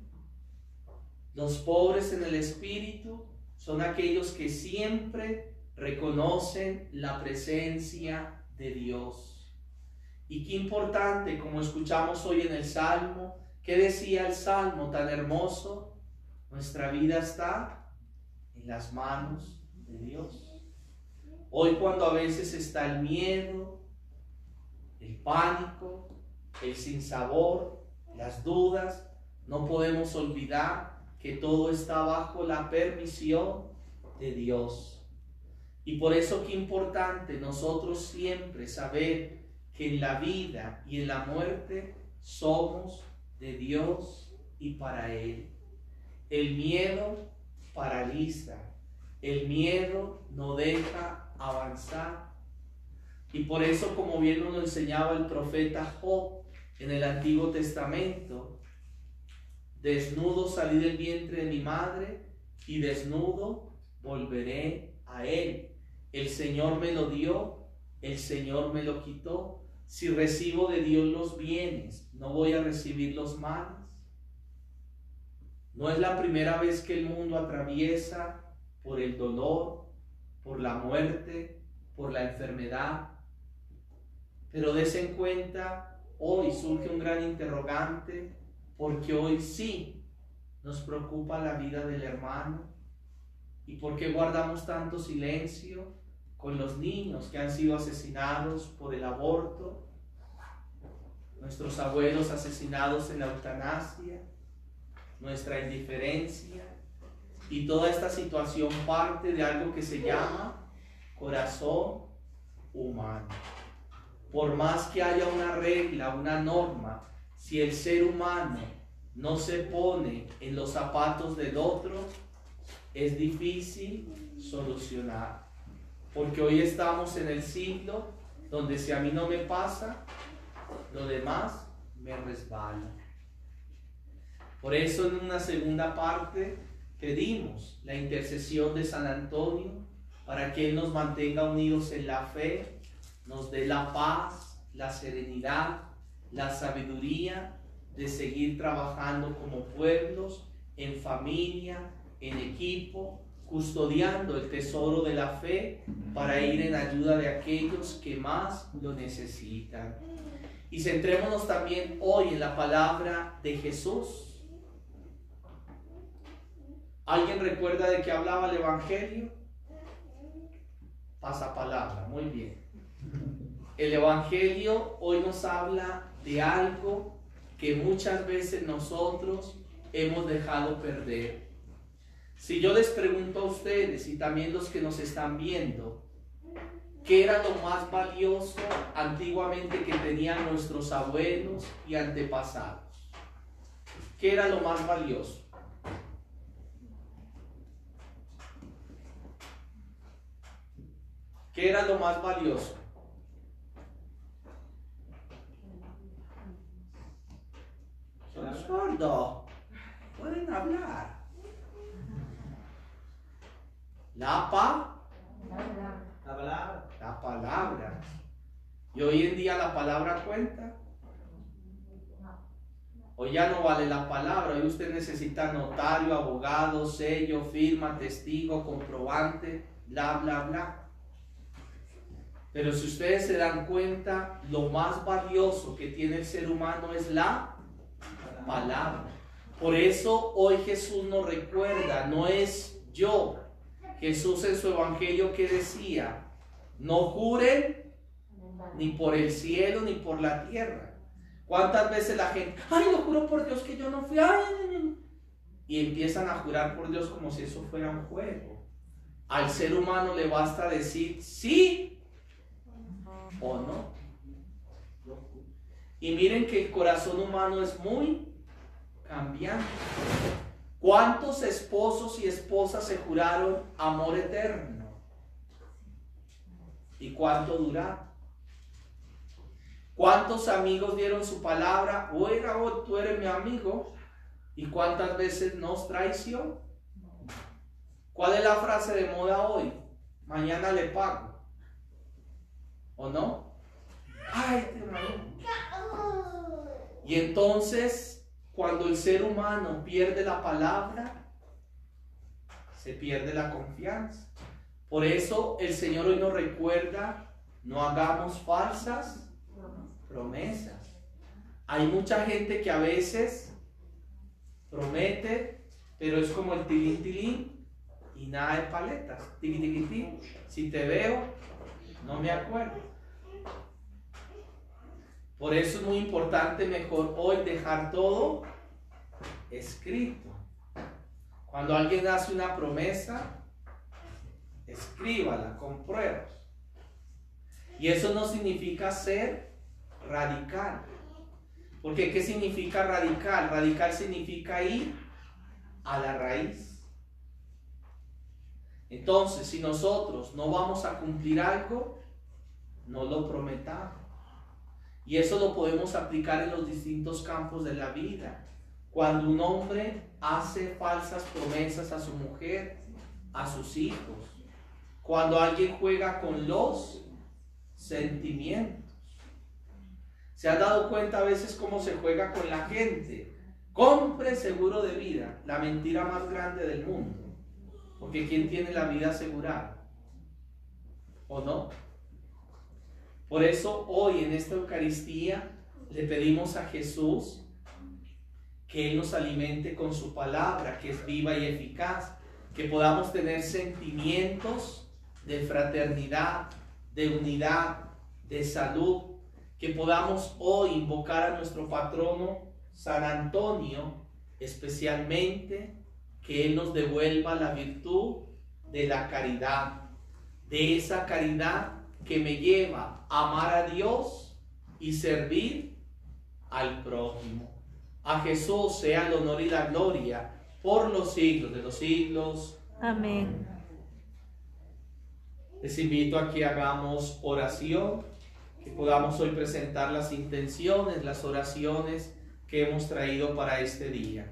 Los pobres en el espíritu son aquellos que siempre reconocen la presencia de Dios. Y qué importante, como escuchamos hoy en el Salmo, ¿qué decía el Salmo tan hermoso? Nuestra vida está en las manos de Dios. Hoy, cuando a veces está el miedo, el pánico, el sinsabor, las dudas, no podemos olvidar que todo está bajo la permisión de Dios. Y por eso qué importante nosotros siempre saber que en la vida y en la muerte somos de Dios y para Él. El miedo paraliza, el miedo no deja avanzar. Y por eso, como bien nos lo enseñaba el profeta Job en el Antiguo Testamento, desnudo salí del vientre de mi madre y desnudo volveré a Él. El Señor me lo dio, el Señor me lo quitó. Si recibo de Dios los bienes, ¿no voy a recibir los males? No es la primera vez que el mundo atraviesa por el dolor, por la muerte, por la enfermedad. Pero desen cuenta, hoy surge un gran interrogante, porque hoy sí nos preocupa la vida del hermano. ¿Y por qué guardamos tanto silencio con los niños que han sido asesinados por el aborto? nuestros abuelos asesinados en la eutanasia, nuestra indiferencia, y toda esta situación parte de algo que se llama corazón humano. Por más que haya una regla, una norma, si el ser humano no se pone en los zapatos del otro, es difícil solucionar. Porque hoy estamos en el siglo donde si a mí no me pasa, lo demás me resbala. Por eso en una segunda parte pedimos la intercesión de San Antonio para que Él nos mantenga unidos en la fe, nos dé la paz, la serenidad, la sabiduría de seguir trabajando como pueblos, en familia, en equipo, custodiando el tesoro de la fe para ir en ayuda de aquellos que más lo necesitan. Y centrémonos también hoy en la palabra de Jesús. ¿Alguien recuerda de qué hablaba el Evangelio? Pasapalabra, muy bien. El Evangelio hoy nos habla de algo que muchas veces nosotros hemos dejado perder. Si yo les pregunto a ustedes y también los que nos están viendo, ¿qué era lo más valioso antiguamente que tenían nuestros abuelos y antepasados? ¿Qué era lo más valioso? ¿Qué era lo más valioso? Son sordos, pueden hablar. La pa, La palabra. la palabra. Y hoy en día la palabra cuenta. Hoy ya no vale la palabra. Hoy usted necesita notario, abogado, sello, firma, testigo, comprobante, bla, bla, bla. Pero si ustedes se dan cuenta, lo más valioso que tiene el ser humano es la palabra. Por eso hoy Jesús nos recuerda, no es yo. Jesús en su evangelio que decía, no juren ni por el cielo ni por la tierra. ¿Cuántas veces la gente, ay, lo juro por Dios que yo no fui, ay, ay, ay", y empiezan a jurar por Dios como si eso fuera un juego? Al ser humano le basta decir sí o no. Y miren que el corazón humano es muy cambiante. ¿Cuántos esposos y esposas se juraron amor eterno? ¿Y cuánto duraron? ¿Cuántos amigos dieron su palabra? Oiga, oh, tú eres mi amigo. ¿Y cuántas veces nos traicionó? ¿Cuál es la frase de moda hoy? Mañana le pago. ¿O no? Ay, te mato. Y entonces, cuando el ser humano pierde la palabra, se pierde la confianza. Por eso el Señor hoy nos recuerda, no hagamos falsas promesas. Hay mucha gente que a veces promete, pero es como el tilín tilín y nada de paletas. Tiqui, tiqui, tiqui. Si te veo, no me acuerdo. Por eso es muy importante mejor hoy dejar todo escrito. Cuando alguien hace una promesa, escríbala con pruebas. Y eso no significa ser radical. Porque ¿qué significa radical? Radical significa ir a la raíz. Entonces, si nosotros no vamos a cumplir algo, no lo prometamos. Y eso lo podemos aplicar en los distintos campos de la vida. Cuando un hombre hace falsas promesas a su mujer, a sus hijos. Cuando alguien juega con los sentimientos. ¿Se han dado cuenta a veces cómo se juega con la gente? Compre seguro de vida, la mentira más grande del mundo. Porque ¿quién tiene la vida asegurada? ¿O no? Por eso hoy en esta Eucaristía le pedimos a Jesús que Él nos alimente con su palabra, que es viva y eficaz, que podamos tener sentimientos de fraternidad, de unidad, de salud, que podamos hoy invocar a nuestro patrono San Antonio, especialmente que Él nos devuelva la virtud de la caridad, de esa caridad que me lleva a amar a Dios y servir al prójimo. A Jesús sea el honor y la gloria por los siglos de los siglos. Amén. Les invito a que hagamos oración, que podamos hoy presentar las intenciones, las oraciones que hemos traído para este día.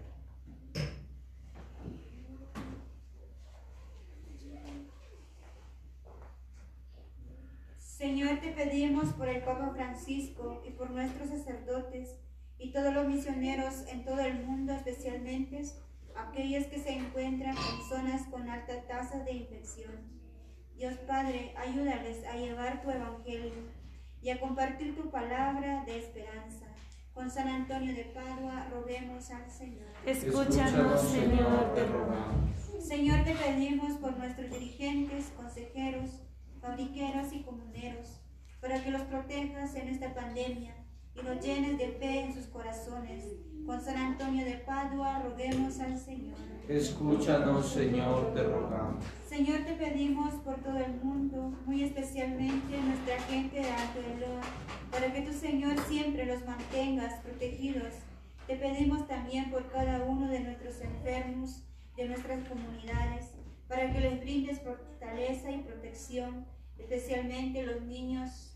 Señor, te pedimos por el Papa Francisco y por nuestros sacerdotes y todos los misioneros en todo el mundo, especialmente aquellos que se encuentran en zonas con alta tasa de infección. Dios Padre, ayúdales a llevar tu evangelio y a compartir tu palabra de esperanza. Con San Antonio de Padua roguemos al Señor. Escúchanos, Señor, te rogamos. Señor, te pedimos por nuestros dirigentes, consejeros, fabriqueros y comuneros, para que los protejas en esta pandemia y los llenes de fe en sus corazones. Con San Antonio de Padua roguemos al Señor. Escúchanos, Señor, te rogamos. Señor, te pedimos por todo el mundo, muy especialmente nuestra gente de Alto Eloa, para que tu Señor siempre los mantengas protegidos. Te pedimos también por cada uno de nuestros enfermos, de nuestras comunidades, para que les brindes fortaleza y protección, especialmente los niños,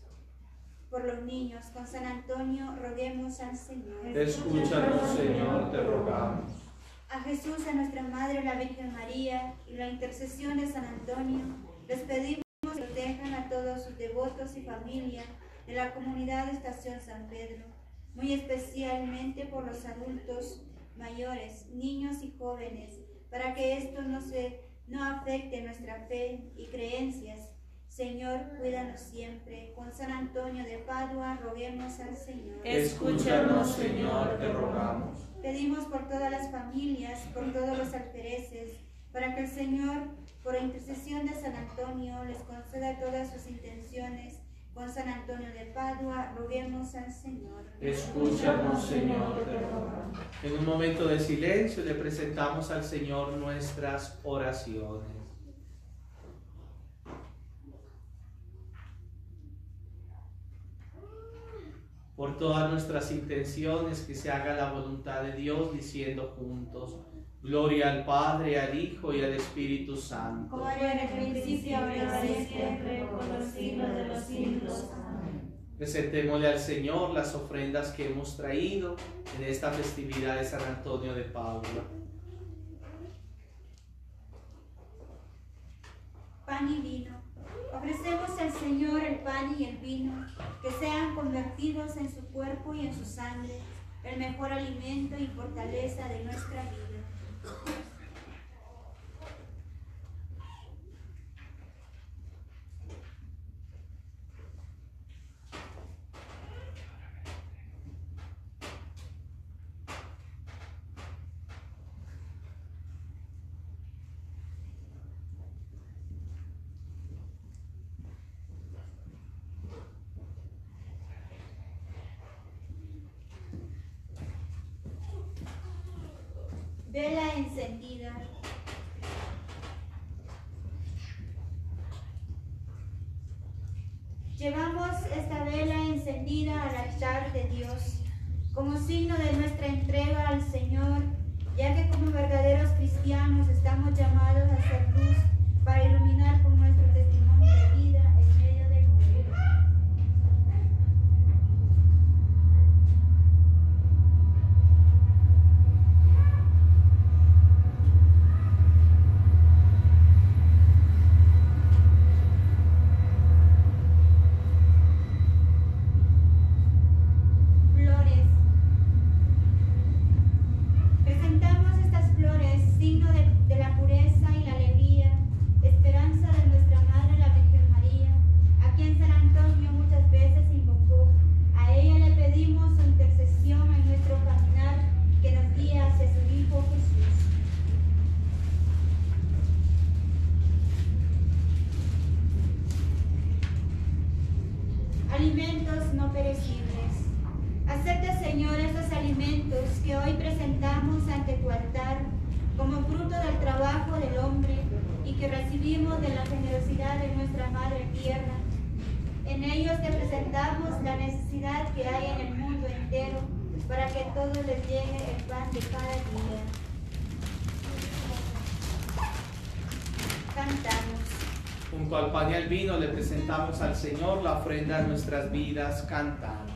por los niños. Con San Antonio roguemos al Señor. Escúchanos, Señor, te rogamos. A Jesús, a nuestra Madre, la Virgen María, y la intercesión de San Antonio, les pedimos que protejan a todos sus devotos y familia de la comunidad de Estación San Pedro, muy especialmente por los adultos mayores, niños y jóvenes, para que esto no, se, no afecte nuestra fe y creencias. Señor, cuídanos siempre. Con San Antonio de Padua roguemos al Señor. Escúchanos, Señor, te rogamos. Pedimos por todas las familias, por todos los alfereces, para que el Señor, por la intercesión de San Antonio, les conceda todas sus intenciones. Con San Antonio de Padua roguemos al Señor. Escúchanos, Señor, te rogamos. En un momento de silencio le presentamos al Señor nuestras oraciones. Por todas nuestras intenciones, que se haga la voluntad de Dios, diciendo juntos: gloria al Padre, al Hijo y al Espíritu Santo. Como era en el principio, ahora y siempre, por los siglos de los siglos. Amén. Presentémosle al Señor las ofrendas que hemos traído en esta festividad de San Antonio de Padua. Pan y vino. Ofrecemos al Señor el pan y el vino, que sean convertidos en su cuerpo y en su sangre, el mejor alimento y fortaleza de nuestra vida. Vela encendida. Llevamos esta vela encendida al altar de Dios como signo de nuestra entrega al Señor, ya que como verdaderos cristianos estamos llamados a ser luz para iluminar con nuestro testimonio de vida en medio del mundo. Presentamos estas flores, signo de, de la pureza y la alegría no perecibles. Acepta, Señor, estos alimentos que hoy presentamos ante tu altar como fruto del trabajo del hombre y que recibimos de la generosidad de nuestra Madre Tierra. En ellos te presentamos la necesidad que hay en el mundo entero para que a todos les llegue el pan de cada día. Cantamos. Junto al pan y al vino le presentamos al Señor la ofrenda de nuestras vidas cantando.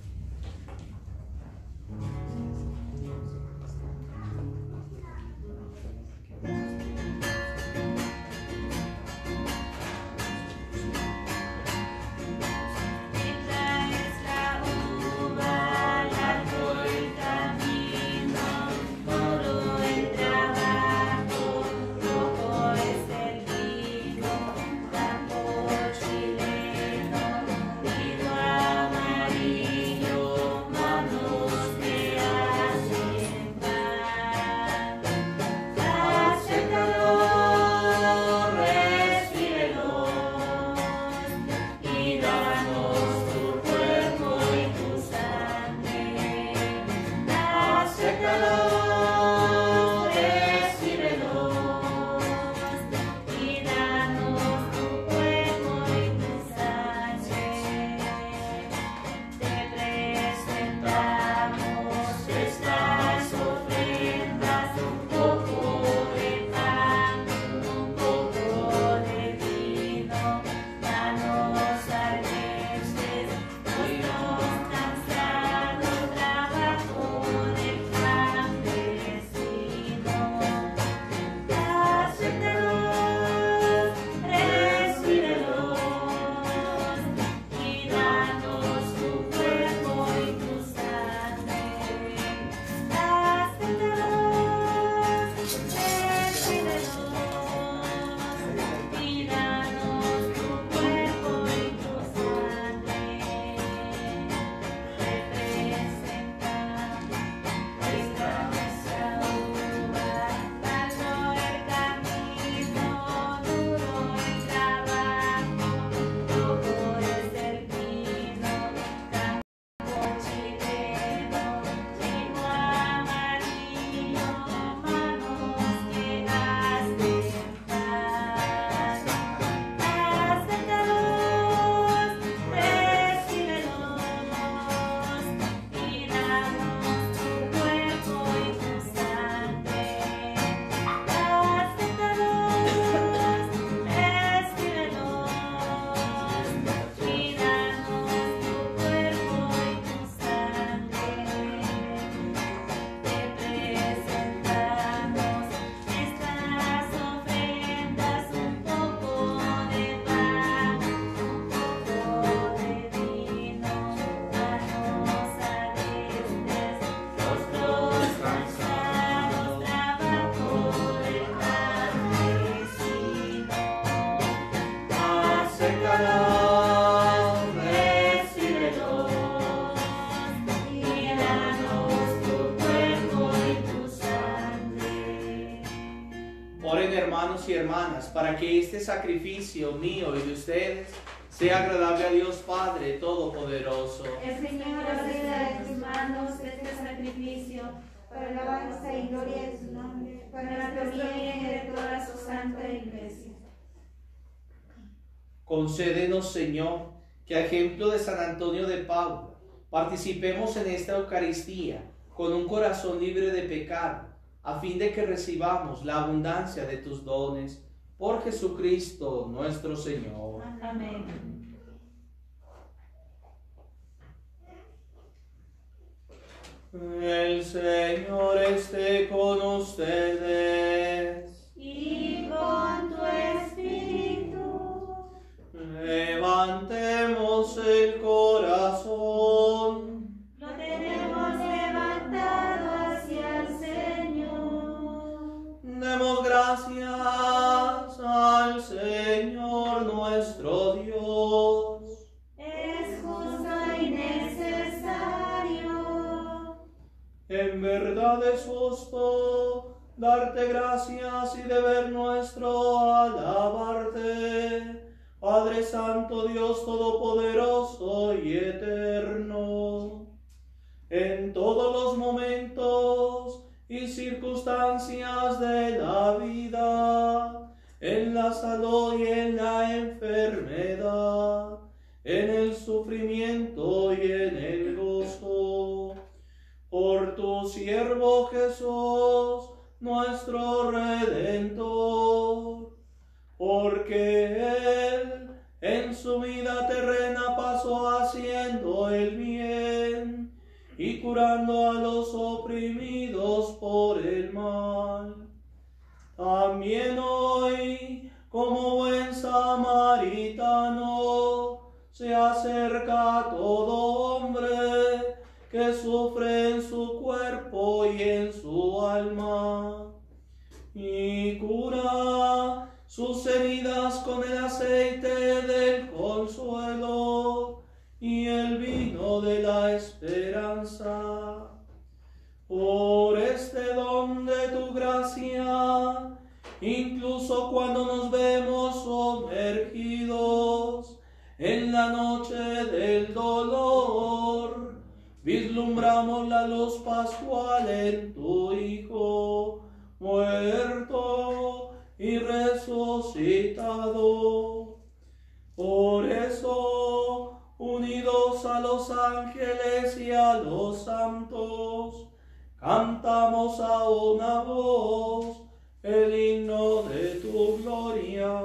Hermanos y hermanas, para que este sacrificio mío y de ustedes sea agradable a Dios Padre Todopoderoso. El Señor reciba de tus manos este sacrificio para la alabanza y gloria de su nombre, para el bien de toda su santa iglesia. Concédenos, Señor, que a ejemplo de San Antonio de Padua, participemos en esta Eucaristía con un corazón libre de pecado, a fin de que recibamos la abundancia de tus dones, por Jesucristo nuestro Señor. Amén. El Señor esté con ustedes. Y con tu espíritu. Levantemos el corazón. Lo tenemos levantado hacia el Señor. Demos gracias al Señor nuestro Dios. Es justo y necesario. En verdad es justo darte gracias y deber nuestro alabarte, Padre Santo, Dios Todopoderoso y Eterno, en todos los momentos y circunstancias de la vida, en la salud y en la enfermedad, en el sufrimiento y en el gozo, por tu siervo Jesús, nuestro Redentor, porque Él en su vida terrena pasó haciendo el bien y curando a los oprimidos por el mal. También hoy, como buen samaritano, se acerca a todo hombre que sufre en su cuerpo y en su alma, y cura sus heridas con el aceite del consuelo y el vino de la esperanza. Por este don de tu gracia, incluso cuando nos vemos sumergidos en la noche del dolor, vislumbramos la luz pascual en tu Hijo, muerto y resucitado. Por eso, unidos a los ángeles y a los santos, cantamos a una voz el himno de tu gloria.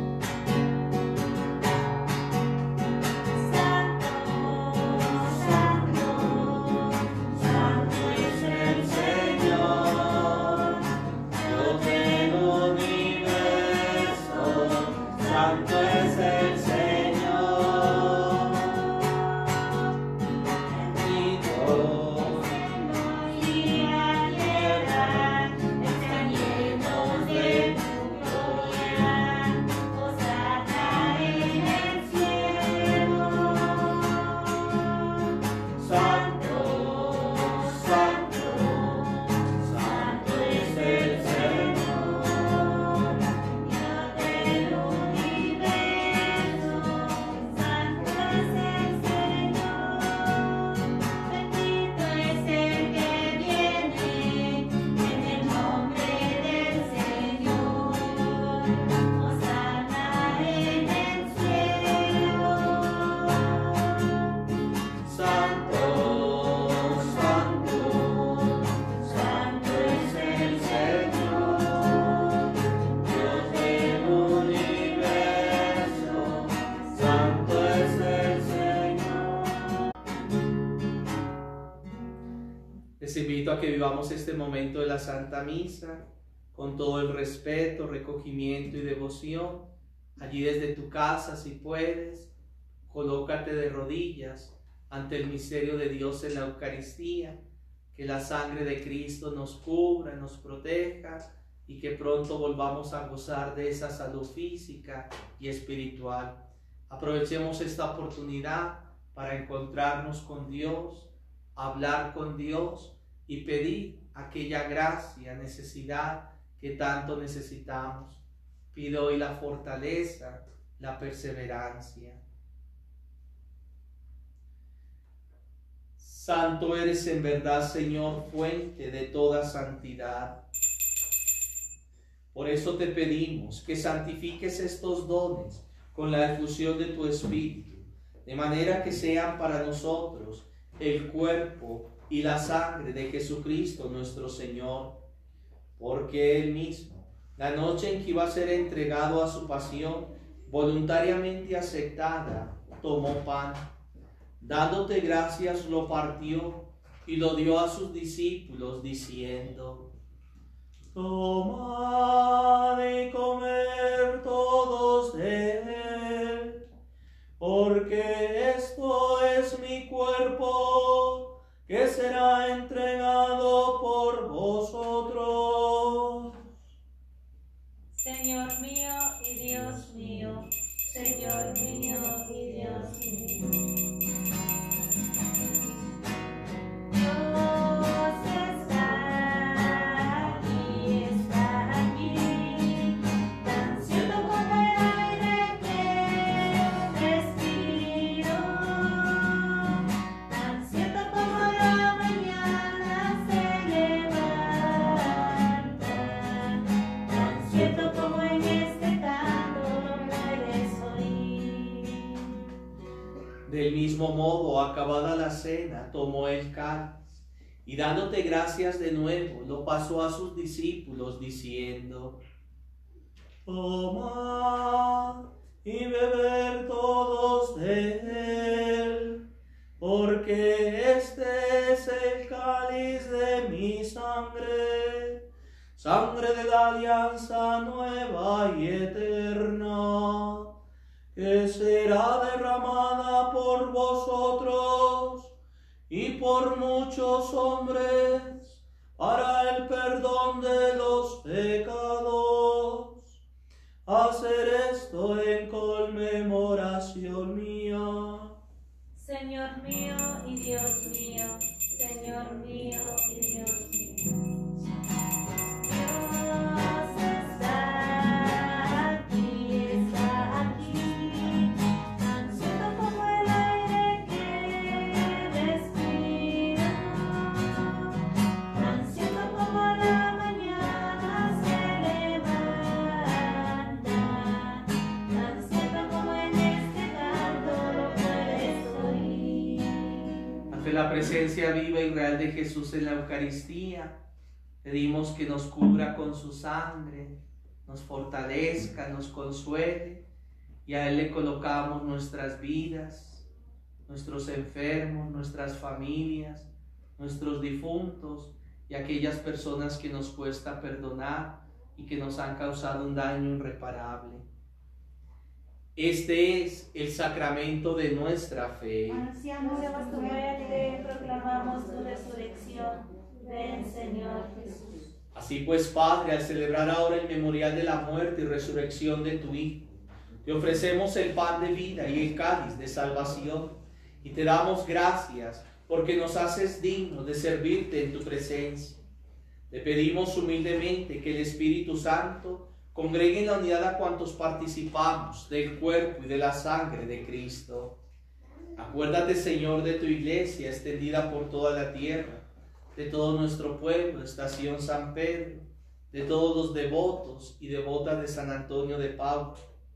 Les invito a que vivamos este momento de la Santa Misa con todo el respeto, recogimiento y devoción. Allí desde tu casa, si puedes, colócate de rodillas ante el misterio de Dios en la Eucaristía. Que la sangre de Cristo nos cubra, nos proteja y que pronto volvamos a gozar de esa salud física y espiritual. Aprovechemos esta oportunidad para encontrarnos con Dios, hablar con Dios y pedir aquella gracia, necesidad que tanto necesitamos. Pido hoy la fortaleza, la perseverancia. Santo eres en verdad, Señor, fuente de toda santidad. Por eso te pedimos que santifiques estos dones con la efusión de tu Espíritu, de manera que sean para nosotros el cuerpo y la sangre de Jesucristo nuestro Señor, porque Él mismo, la noche en que iba a ser entregado a su pasión, voluntariamente aceptada, tomó pan, dándote gracias lo partió y lo dio a sus discípulos, diciendo: tomad y comer todos de él, porque esto es mi cuerpo, que será entregado por vosotros. Señor mío y Dios mío, Señor mío y Dios mío. Dios está aquí, está aquí, tan cierto como el aire que Del mismo modo, acabada la cena, tomó el cáliz y dándote gracias de nuevo, lo pasó a sus discípulos diciendo: tomad y beber todos de él, porque este es el cáliz de mi sangre, sangre de la alianza nueva y eterna, que será derramada por vosotros y por muchos hombres para el perdón de los pecados. Hacer esto en conmemoración mía. Señor mío y Dios mío, Señor mío y Dios mío. Dios está aquí, está aquí, tan cierto como el aire que respiro, tan cierto como la mañana se levanta, tan cierto como en este canto lo puedes oír. Ante la presencia viva y real de Jesús en la Eucaristía, pedimos que nos cubra con su sangre, nos fortalezca, nos consuele, y a Él le colocamos nuestras vidas, nuestros enfermos, nuestras familias, nuestros difuntos y aquellas personas que nos cuesta perdonar y que nos han causado un daño irreparable. Este es el sacramento de nuestra fe. Anunciamos tu muerte, proclamamos tu resurrección. Ven, Señor Jesús. Así pues, Padre, al celebrar ahora el memorial de la muerte y resurrección de tu Hijo, te ofrecemos el pan de vida y el cáliz de salvación, y te damos gracias porque nos haces dignos de servirte en tu presencia. Te pedimos humildemente que el Espíritu Santo congregue en la unidad a cuantos participamos del cuerpo y de la sangre de Cristo. Acuérdate, Señor, de tu iglesia extendida por toda la tierra, de todo nuestro pueblo, Estación San Pedro, de todos los devotos y devotas de San Antonio de Padua,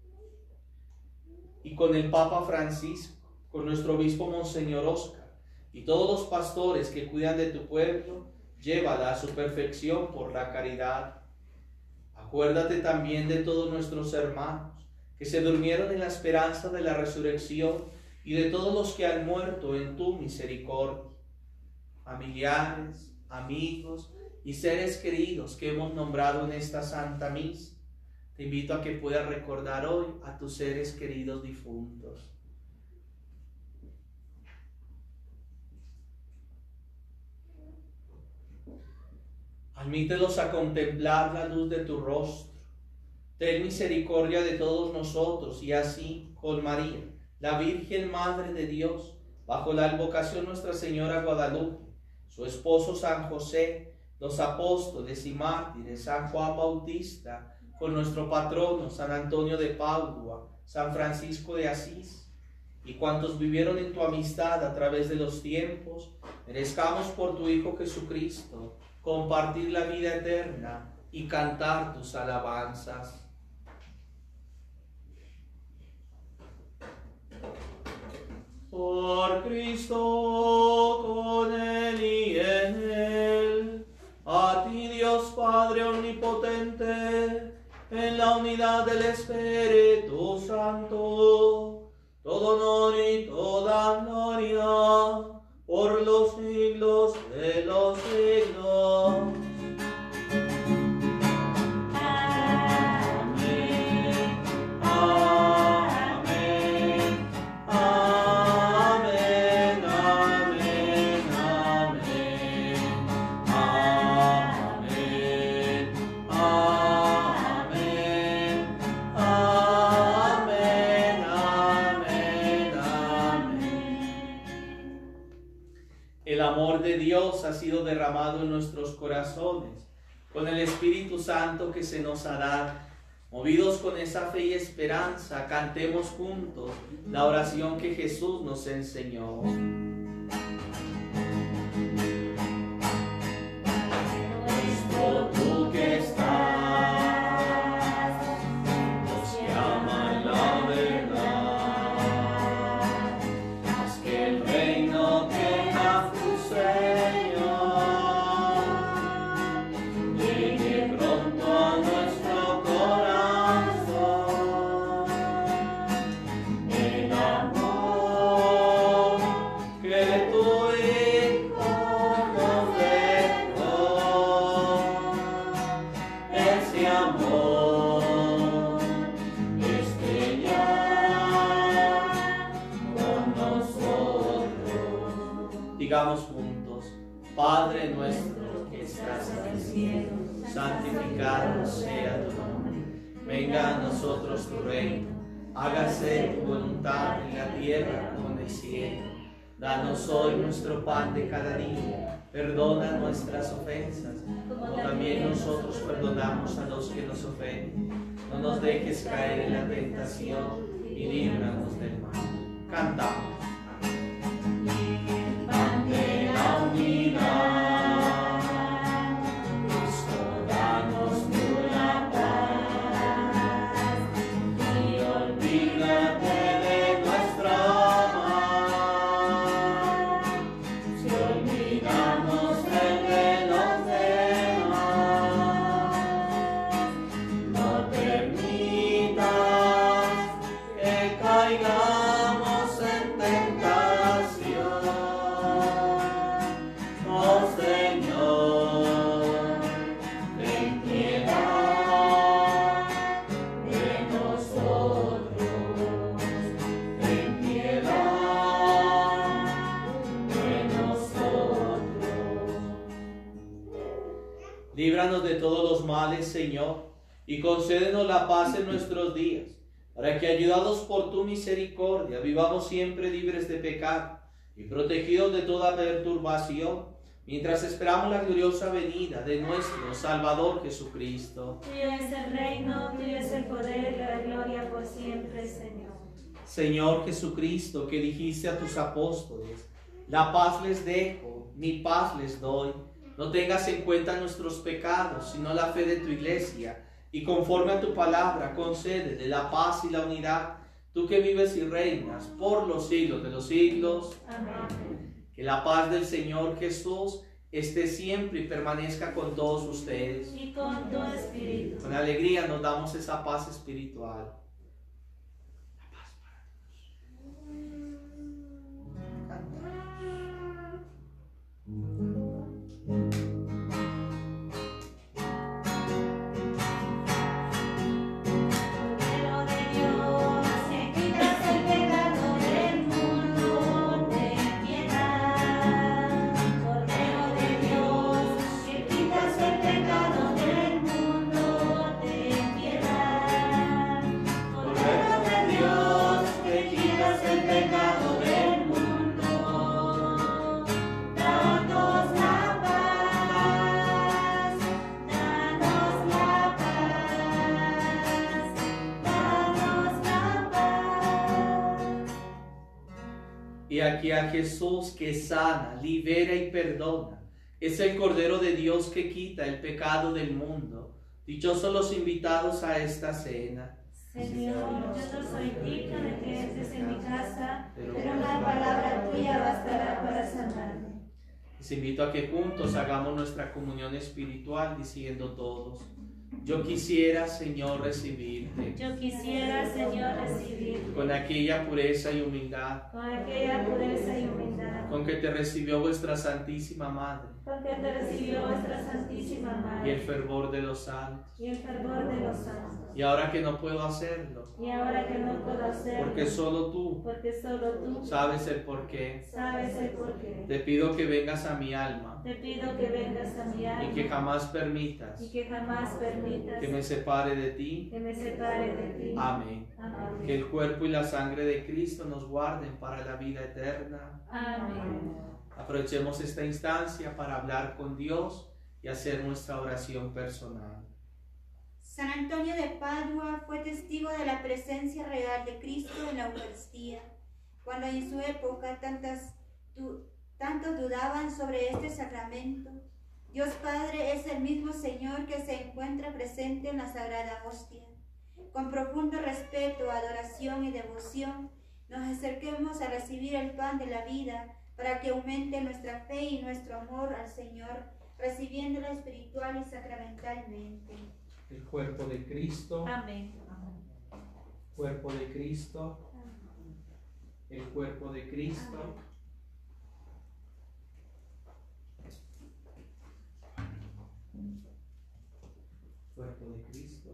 y con el Papa Francisco, con nuestro obispo Monseñor Oscar, y todos los pastores que cuidan de tu pueblo, llévala a su perfección por la caridad. Acuérdate también de todos nuestros hermanos que se durmieron en la esperanza de la resurrección y de todos los que han muerto en tu misericordia, familiares, amigos y seres queridos que hemos nombrado en esta Santa Misa. Te invito a que puedas recordar hoy a tus seres queridos difuntos. Admítelos a contemplar la luz de tu rostro. Ten misericordia de todos nosotros y así, con María, la Virgen Madre de Dios, bajo la advocación Nuestra Señora Guadalupe, su esposo San José, los apóstoles y mártires, San Juan Bautista, con nuestro patrono San Antonio de Padua, San Francisco de Asís, y cuantos vivieron en tu amistad a través de los tiempos, merezcamos por tu Hijo Jesucristo compartir la vida eterna y cantar tus alabanzas. Por Cristo, con Él y en Él, a ti Dios Padre Omnipotente, en la unidad del Espíritu Santo, todo honor y toda gloria, por los siglos de los siglos. Dios ha sido derramado en nuestros corazones con el Espíritu Santo que se nos ha dado. Movidos con esa fe y esperanza, cantemos juntos la oración que Jesús nos enseñó. Nuestro tú que estás, los que aman la verdad, Digamos juntos: Padre nuestro que estás en el cielo, santificado sea tu nombre. Venga a nosotros tu reino, hágase tu voluntad en la tierra como en el cielo. Danos hoy nuestro pan de cada día, perdona nuestras ofensas, como también nosotros perdonamos a los que nos ofenden. No nos dejes caer en la tentación y líbranos del mal. Cantamos. Pan de la unidad, Cristo, danos tú la paz, y olvídate de nuestra mal, si olvidamos el de los demás, no permitas que caigamos en tentación. Oh Señor, ten piedad de nosotros, ten piedad de nosotros. Líbranos de todos los males, Señor, y concédenos la paz en nuestros días, para que, ayudados por tu misericordia, vivamos siempre libres de pecado y protegidos de toda perturbación, mientras esperamos la gloriosa venida de nuestro Salvador Jesucristo. Tuyo es el reino, tuyo es el poder y la gloria por siempre, Señor. Señor Jesucristo, que dijiste a tus apóstoles: la paz les dejo, mi paz les doy. No tengas en cuenta nuestros pecados, sino la fe de tu iglesia, y conforme a tu palabra, concédele la paz y la unidad, tú que vives y reinas por los siglos de los siglos. Amén. Que la paz del Señor Jesús esté siempre y permanezca con todos ustedes. Y con tu espíritu. Con alegría nos damos esa paz espiritual. La paz para Cordero de Dios, que quitas el pecado del mundo, ten piedad. Cordero de Dios, que quitas el pecado del mundo, ten piedad. Cordero de Dios, que quitas el pecado del mundo, danos la paz, danos la paz, danos la paz. Y aquí a Jesús que sana, libera y perdona. Es el Cordero de Dios que quita el pecado del mundo. Dichosos los invitados a esta cena. Señor, yo no soy digno de que entres en mi casa, pero una palabra tuya bastará para sanarme. Les invito a que juntos hagamos nuestra comunión espiritual diciendo todos: yo quisiera, Señor, recibirte Yo quisiera, Señor, recibirte con aquella pureza y humildad con aquella pureza y humildad con que te recibió vuestra Santísima Madre con que te recibió vuestra Santísima y el Madre fervor de los santos. y el fervor de los santos. Y ahora que no puedo hacerlo, Y ahora que no puedo hacerlo, porque solo tú porque solo tú sabes el porqué, sabes el porqué, te pido que vengas a mi alma te pido que vengas a mi alma y que jamás permitas y que jamás permitas que me separe de ti. que me separe de ti. Amén. Amén. Que el cuerpo y la sangre de Cristo nos guarden para la vida eterna. Amén. Aprovechemos esta instancia para hablar con Dios y hacer nuestra oración personal. San Antonio de Padua fue testigo de la presencia real de Cristo en la Eucaristía, cuando en su época tantas, du, tantos dudaban sobre este sacramento. Dios Padre es el mismo Señor que se encuentra presente en la Sagrada Hostia. Con profundo respeto, adoración y devoción, nos acerquemos a recibir el pan de la vida para que aumente nuestra fe y nuestro amor al Señor, recibiéndolo espiritual y sacramentalmente. El cuerpo de Cristo, Amén. cuerpo de Cristo, el cuerpo de Cristo. Cuerpo de Cristo.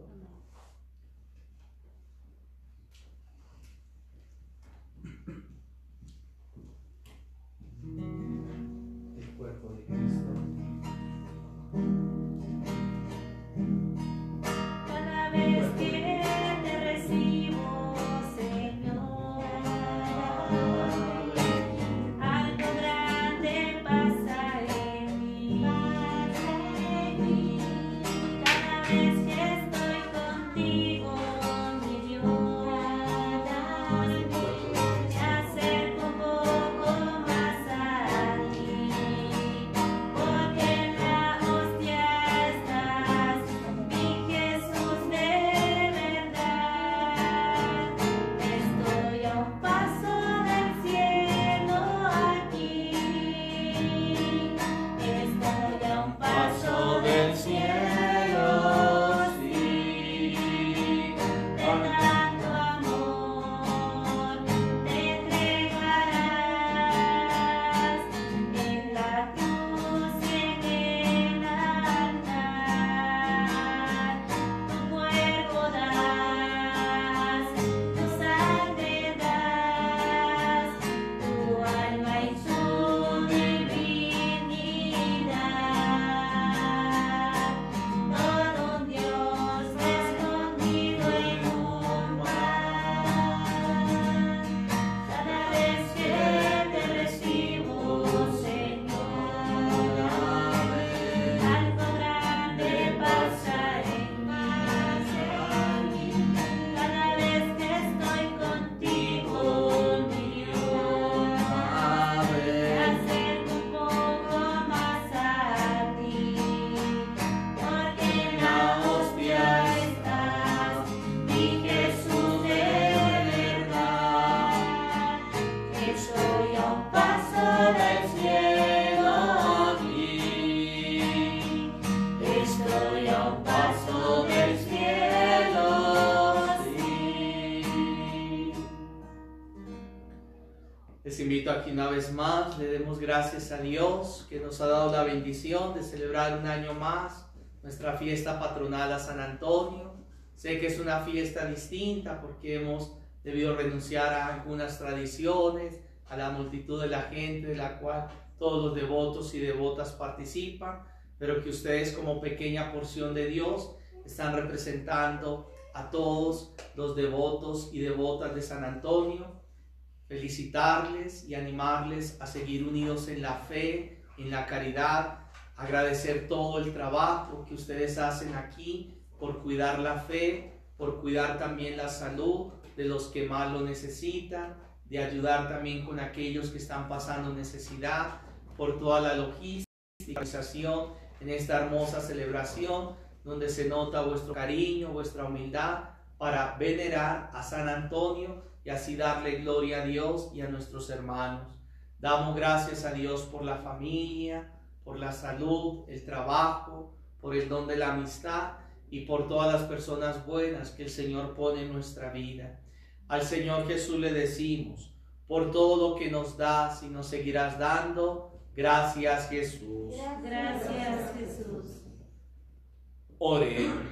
Les invito a que una vez más le demos gracias a Dios que nos ha dado la bendición de celebrar un año más nuestra fiesta patronal a San Antonio. Sé que es una fiesta distinta porque hemos debido renunciar a algunas tradiciones, a la multitud de la gente de la cual todos los devotos y devotas participan, pero que ustedes como pequeña porción de Dios están representando a todos los devotos y devotas de San Antonio. Felicitarles y animarles a seguir unidos en la fe, en la caridad, agradecer todo el trabajo que ustedes hacen aquí por cuidar la fe, por cuidar también la salud de los que más lo necesitan, de ayudar también con aquellos que están pasando necesidad, por toda la logística y organización en esta hermosa celebración, donde se nota vuestro cariño, vuestra humildad para venerar a San Antonio y así darle gloria a Dios y a nuestros hermanos. Damos gracias a Dios por la familia, por la salud, el trabajo, por el don de la amistad y por todas las personas buenas que el Señor pone en nuestra vida. Al Señor Jesús le decimos, por todo lo que nos das y nos seguirás dando, gracias Jesús. Gracias Jesús. Oremos.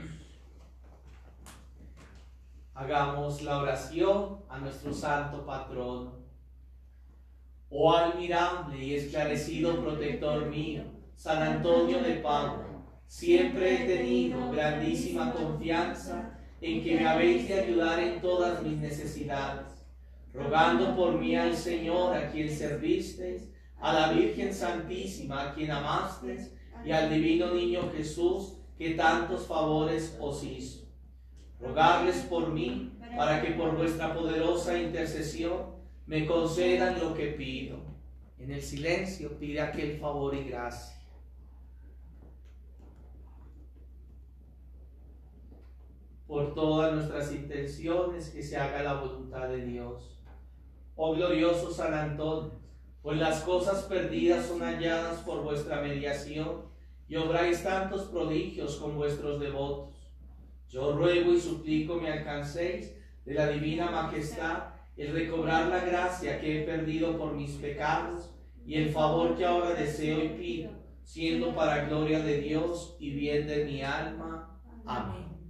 Hagamos la oración a nuestro santo patrono. Oh admirable y esclarecido protector mío, San Antonio de Padua, siempre he tenido grandísima confianza en que me habéis de ayudar en todas mis necesidades, rogando por mí al Señor a quien servisteis, a la Virgen Santísima a quien amasteis y al divino niño Jesús que tantos favores os hizo. Rogarles por mí, para que por vuestra poderosa intercesión me concedan lo que pido. En el silencio pide aquel favor y gracia. Por todas nuestras intenciones, que se haga la voluntad de Dios. Oh glorioso San Antonio, pues las cosas perdidas son halladas por vuestra mediación y obráis tantos prodigios con vuestros devotos. Yo ruego y suplico me alcancéis de la divina majestad el recobrar la gracia que he perdido por mis pecados y el favor que ahora deseo y pido, siendo para gloria de Dios y bien de mi alma. Amén.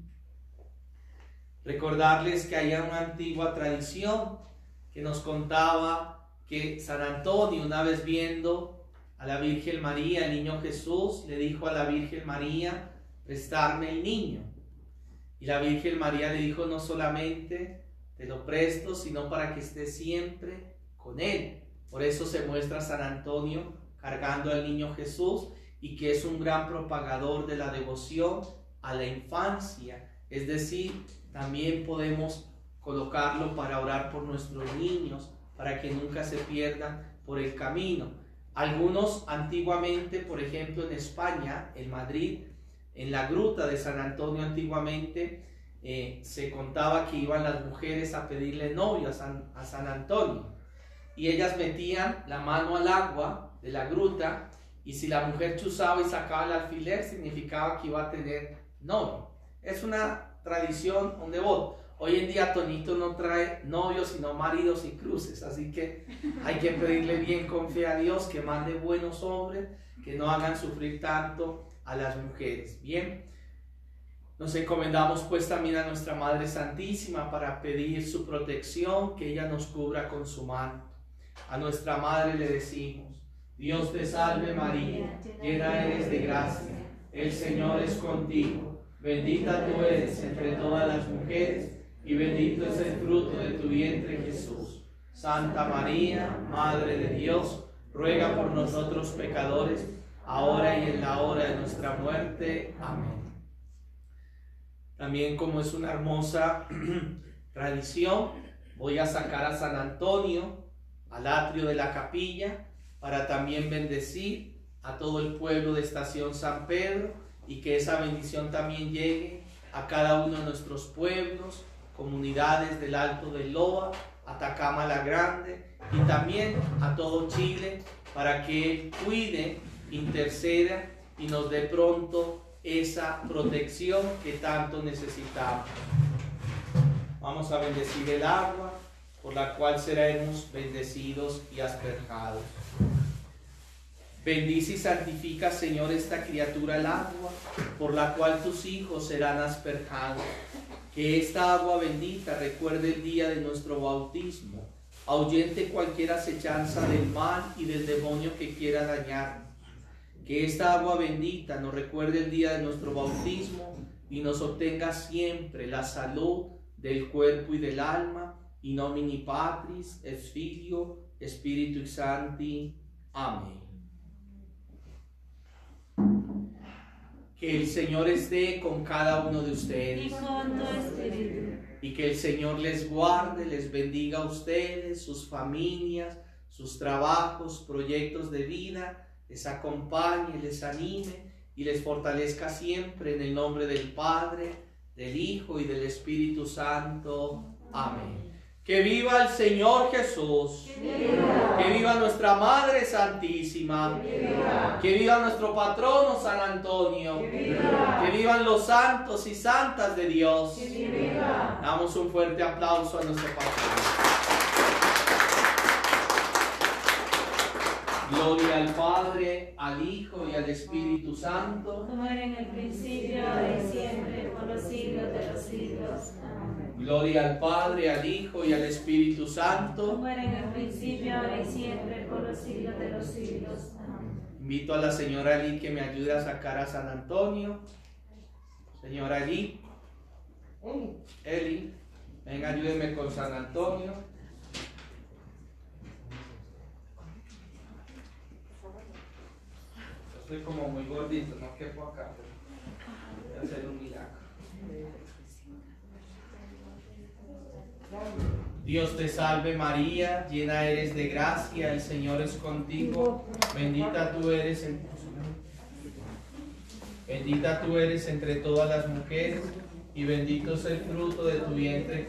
Recordarles que hay una antigua tradición que nos contaba que San Antonio, una vez viendo a la Virgen María, el niño Jesús, le dijo a la Virgen María, prestarme el niño. Y la Virgen María le dijo, no solamente te lo presto, sino para que estés siempre con él. Por eso se muestra San Antonio cargando al niño Jesús y que es un gran propagador de la devoción a la infancia. Es decir, también podemos colocarlo para orar por nuestros niños, para que nunca se pierdan por el camino. Algunos antiguamente, por ejemplo en España, en Madrid, en la gruta de San Antonio antiguamente eh, se contaba que iban las mujeres a pedirle novio a San, a San Antonio y ellas metían la mano al agua de la gruta y si la mujer chuzaba y sacaba el alfiler significaba que iba a tener novio. Es una tradición, un devoto. Hoy en día Tonito no trae novios sino maridos y cruces, así que hay que pedirle bien con fe a Dios que mande buenos hombres que no hagan sufrir tanto a las mujeres. Bien, nos encomendamos pues también a nuestra Madre Santísima para pedir su protección, que ella nos cubra con su manto. A nuestra Madre le decimos, Dios te salve María, llena eres de gracia, el Señor es contigo, bendita tú eres entre todas las mujeres y bendito es el fruto de tu vientre Jesús. Santa María, Madre de Dios, ruega por nosotros pecadores, ahora y en la hora de nuestra muerte. Amén. También, como es una hermosa tradición, voy a sacar a San Antonio al atrio de la capilla para también bendecir a todo el pueblo de Estación San Pedro y que esa bendición también llegue a cada uno de nuestros pueblos, comunidades del Alto del Loa, Atacama la Grande y también a todo Chile, para que Él cuide, interceda y nos dé pronto esa protección que tanto necesitamos. Vamos a bendecir el agua por la cual seremos bendecidos y asperjados. Bendice y santifica, Señor, esta criatura el agua, por la cual tus hijos serán asperjados. Que esta agua bendita recuerde el día de nuestro bautismo, ahuyente cualquier acechanza del mal y del demonio que quiera dañarnos. Que esta agua bendita nos recuerde el día de nuestro bautismo y nos obtenga siempre la salud del cuerpo y del alma. In nomine Patris, et Filio, Spiritu Sancti. Amén. Que el Señor esté con cada uno de ustedes. Y con tu espíritu. Y que el Señor les guarde, les bendiga a ustedes, sus familias, sus trabajos, proyectos de vida, les acompañe, les anime y les fortalezca siempre en el nombre del Padre, del Hijo y del Espíritu Santo. Amén. Que viva el Señor Jesús. Que viva, que viva nuestra Madre Santísima. Que viva, que viva nuestro patrono San Antonio. Que viva, que vivan los santos y santas de Dios. Que viva. Damos un fuerte aplauso a nuestro patrono. Gloria al Padre, al Hijo y al Espíritu Santo. Como era en el principio, ahora y siempre, por los siglos de los siglos. Amén. Gloria al Padre, al Hijo y al Espíritu Santo. Como era en el principio, ahora y siempre, por los siglos de los siglos. Amén. Invito a la señora Eli que me ayude a sacar a San Antonio. Señora Eli. Eli, venga, ayúdeme con San Antonio. Estoy como muy gordito, no quepo acá. Voy a hacer un milagro. Dios te salve María, llena eres de gracia, el Señor es contigo. Bendita tú eres en... Bendita tú eres entre todas las mujeres y bendito es el fruto de tu vientre.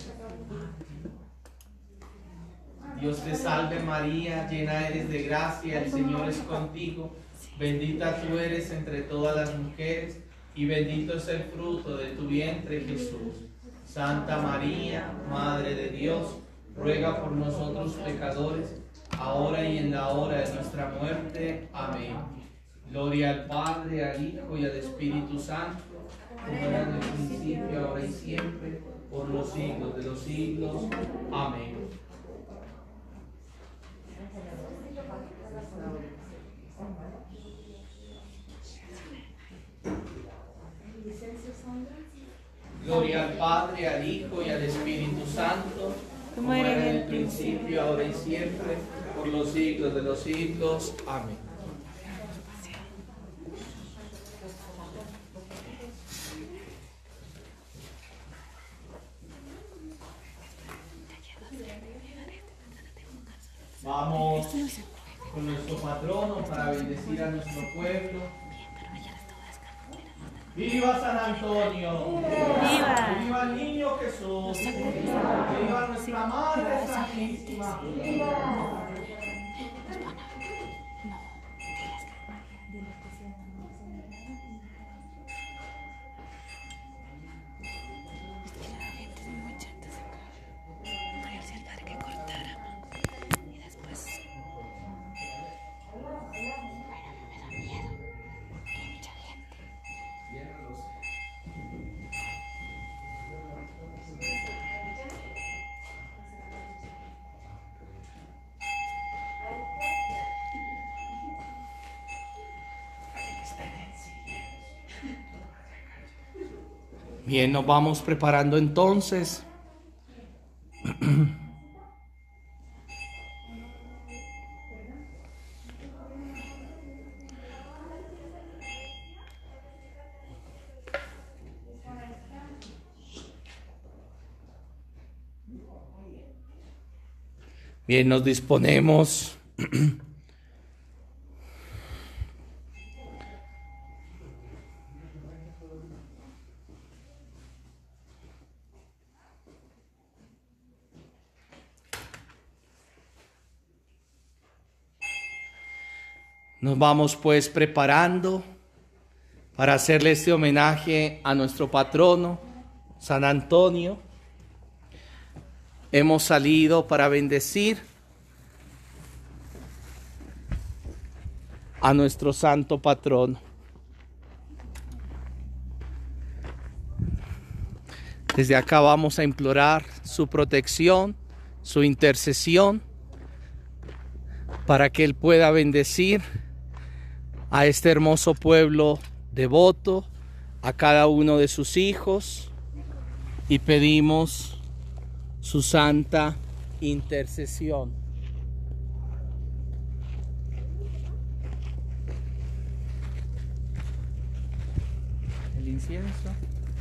Dios te salve María, llena eres de gracia, el Señor es contigo. Bendita tú eres entre todas las mujeres y bendito es el fruto de tu vientre, Jesús. Santa María, Madre de Dios, ruega por nosotros pecadores, ahora y en la hora de nuestra muerte. Amén. Gloria al Padre, al Hijo y al Espíritu Santo, como era en el principio, ahora y siempre, por los siglos de los siglos. Amén. Gloria al Padre, al Hijo y al Espíritu Santo, como era en el principio, ahora y siempre, por los siglos de los siglos. Amén. Vamos con nuestro patrono para bendecir a nuestro pueblo. ¡Viva San Antonio! ¡Viva! ¡Viva el niño Jesús! ¡Viva nuestra Madre Santísima! Bien, nos vamos preparando entonces. Bien, nos disponemos. Nos vamos pues preparando para hacerle este homenaje a nuestro patrono, San Antonio. hemos salido para bendecir a nuestro santo patrono. Desde acá vamos a implorar su protección, su intercesión, para que Él pueda bendecir a este hermoso pueblo devoto, a cada uno de sus hijos, y pedimos su santa intercesión. El incienso.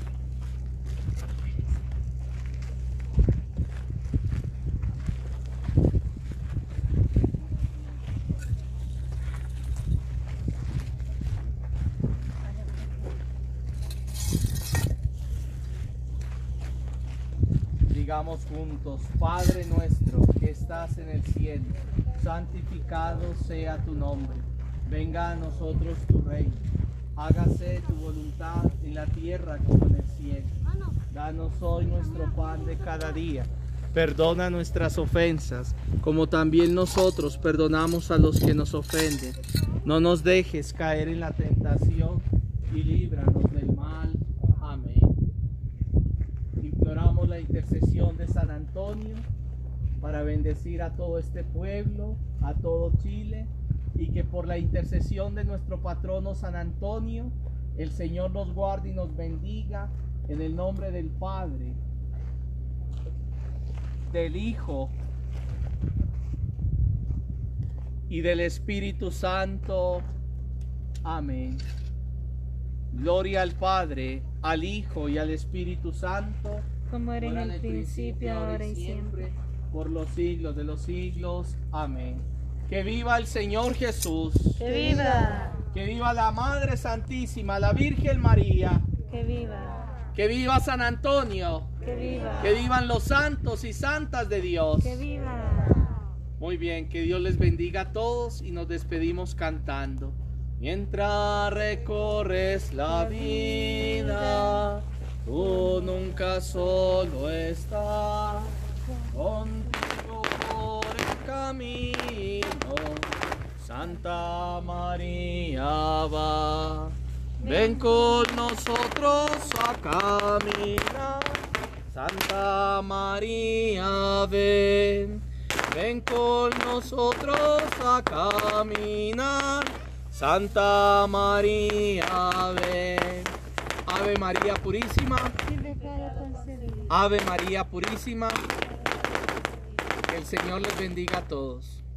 Digamos juntos: Padre nuestro que estás en el cielo, santificado sea tu nombre. Venga a nosotros tu reino. Hágase tu voluntad en la tierra como en el cielo. Danos hoy nuestro pan de cada día. Perdona nuestras ofensas, como también nosotros perdonamos a los que nos ofenden. No nos dejes caer en la tentación y líbranos del mal. Amén. Imploramos la intercesión de San Antonio para bendecir a todo este pueblo, a todo Chile, y que por la intercesión de nuestro patrono San Antonio, el Señor nos guarde y nos bendiga, en el nombre del Padre, del Hijo y del Espíritu Santo. Amén. Gloria al Padre, al Hijo y al Espíritu Santo, como era en el principio, ahora y siempre, por los siglos de los siglos. Amén. Que viva el Señor Jesús. ¡Que viva! Que viva la Madre Santísima, la Virgen María. ¡Que viva! Que viva San Antonio. ¡Que viva! Que vivan los santos y santas de Dios. ¡Que viva! Muy bien, que Dios les bendiga a todos y nos despedimos cantando. Mientras recorres la vida, tú nunca solo estás, contigo por el camino, Santa María va. Ven con nosotros a caminar, Santa María ven. Ven con nosotros a caminar, Santa María ven. Ave María Purísima, Ave María Purísima. Que el Señor les bendiga a todos.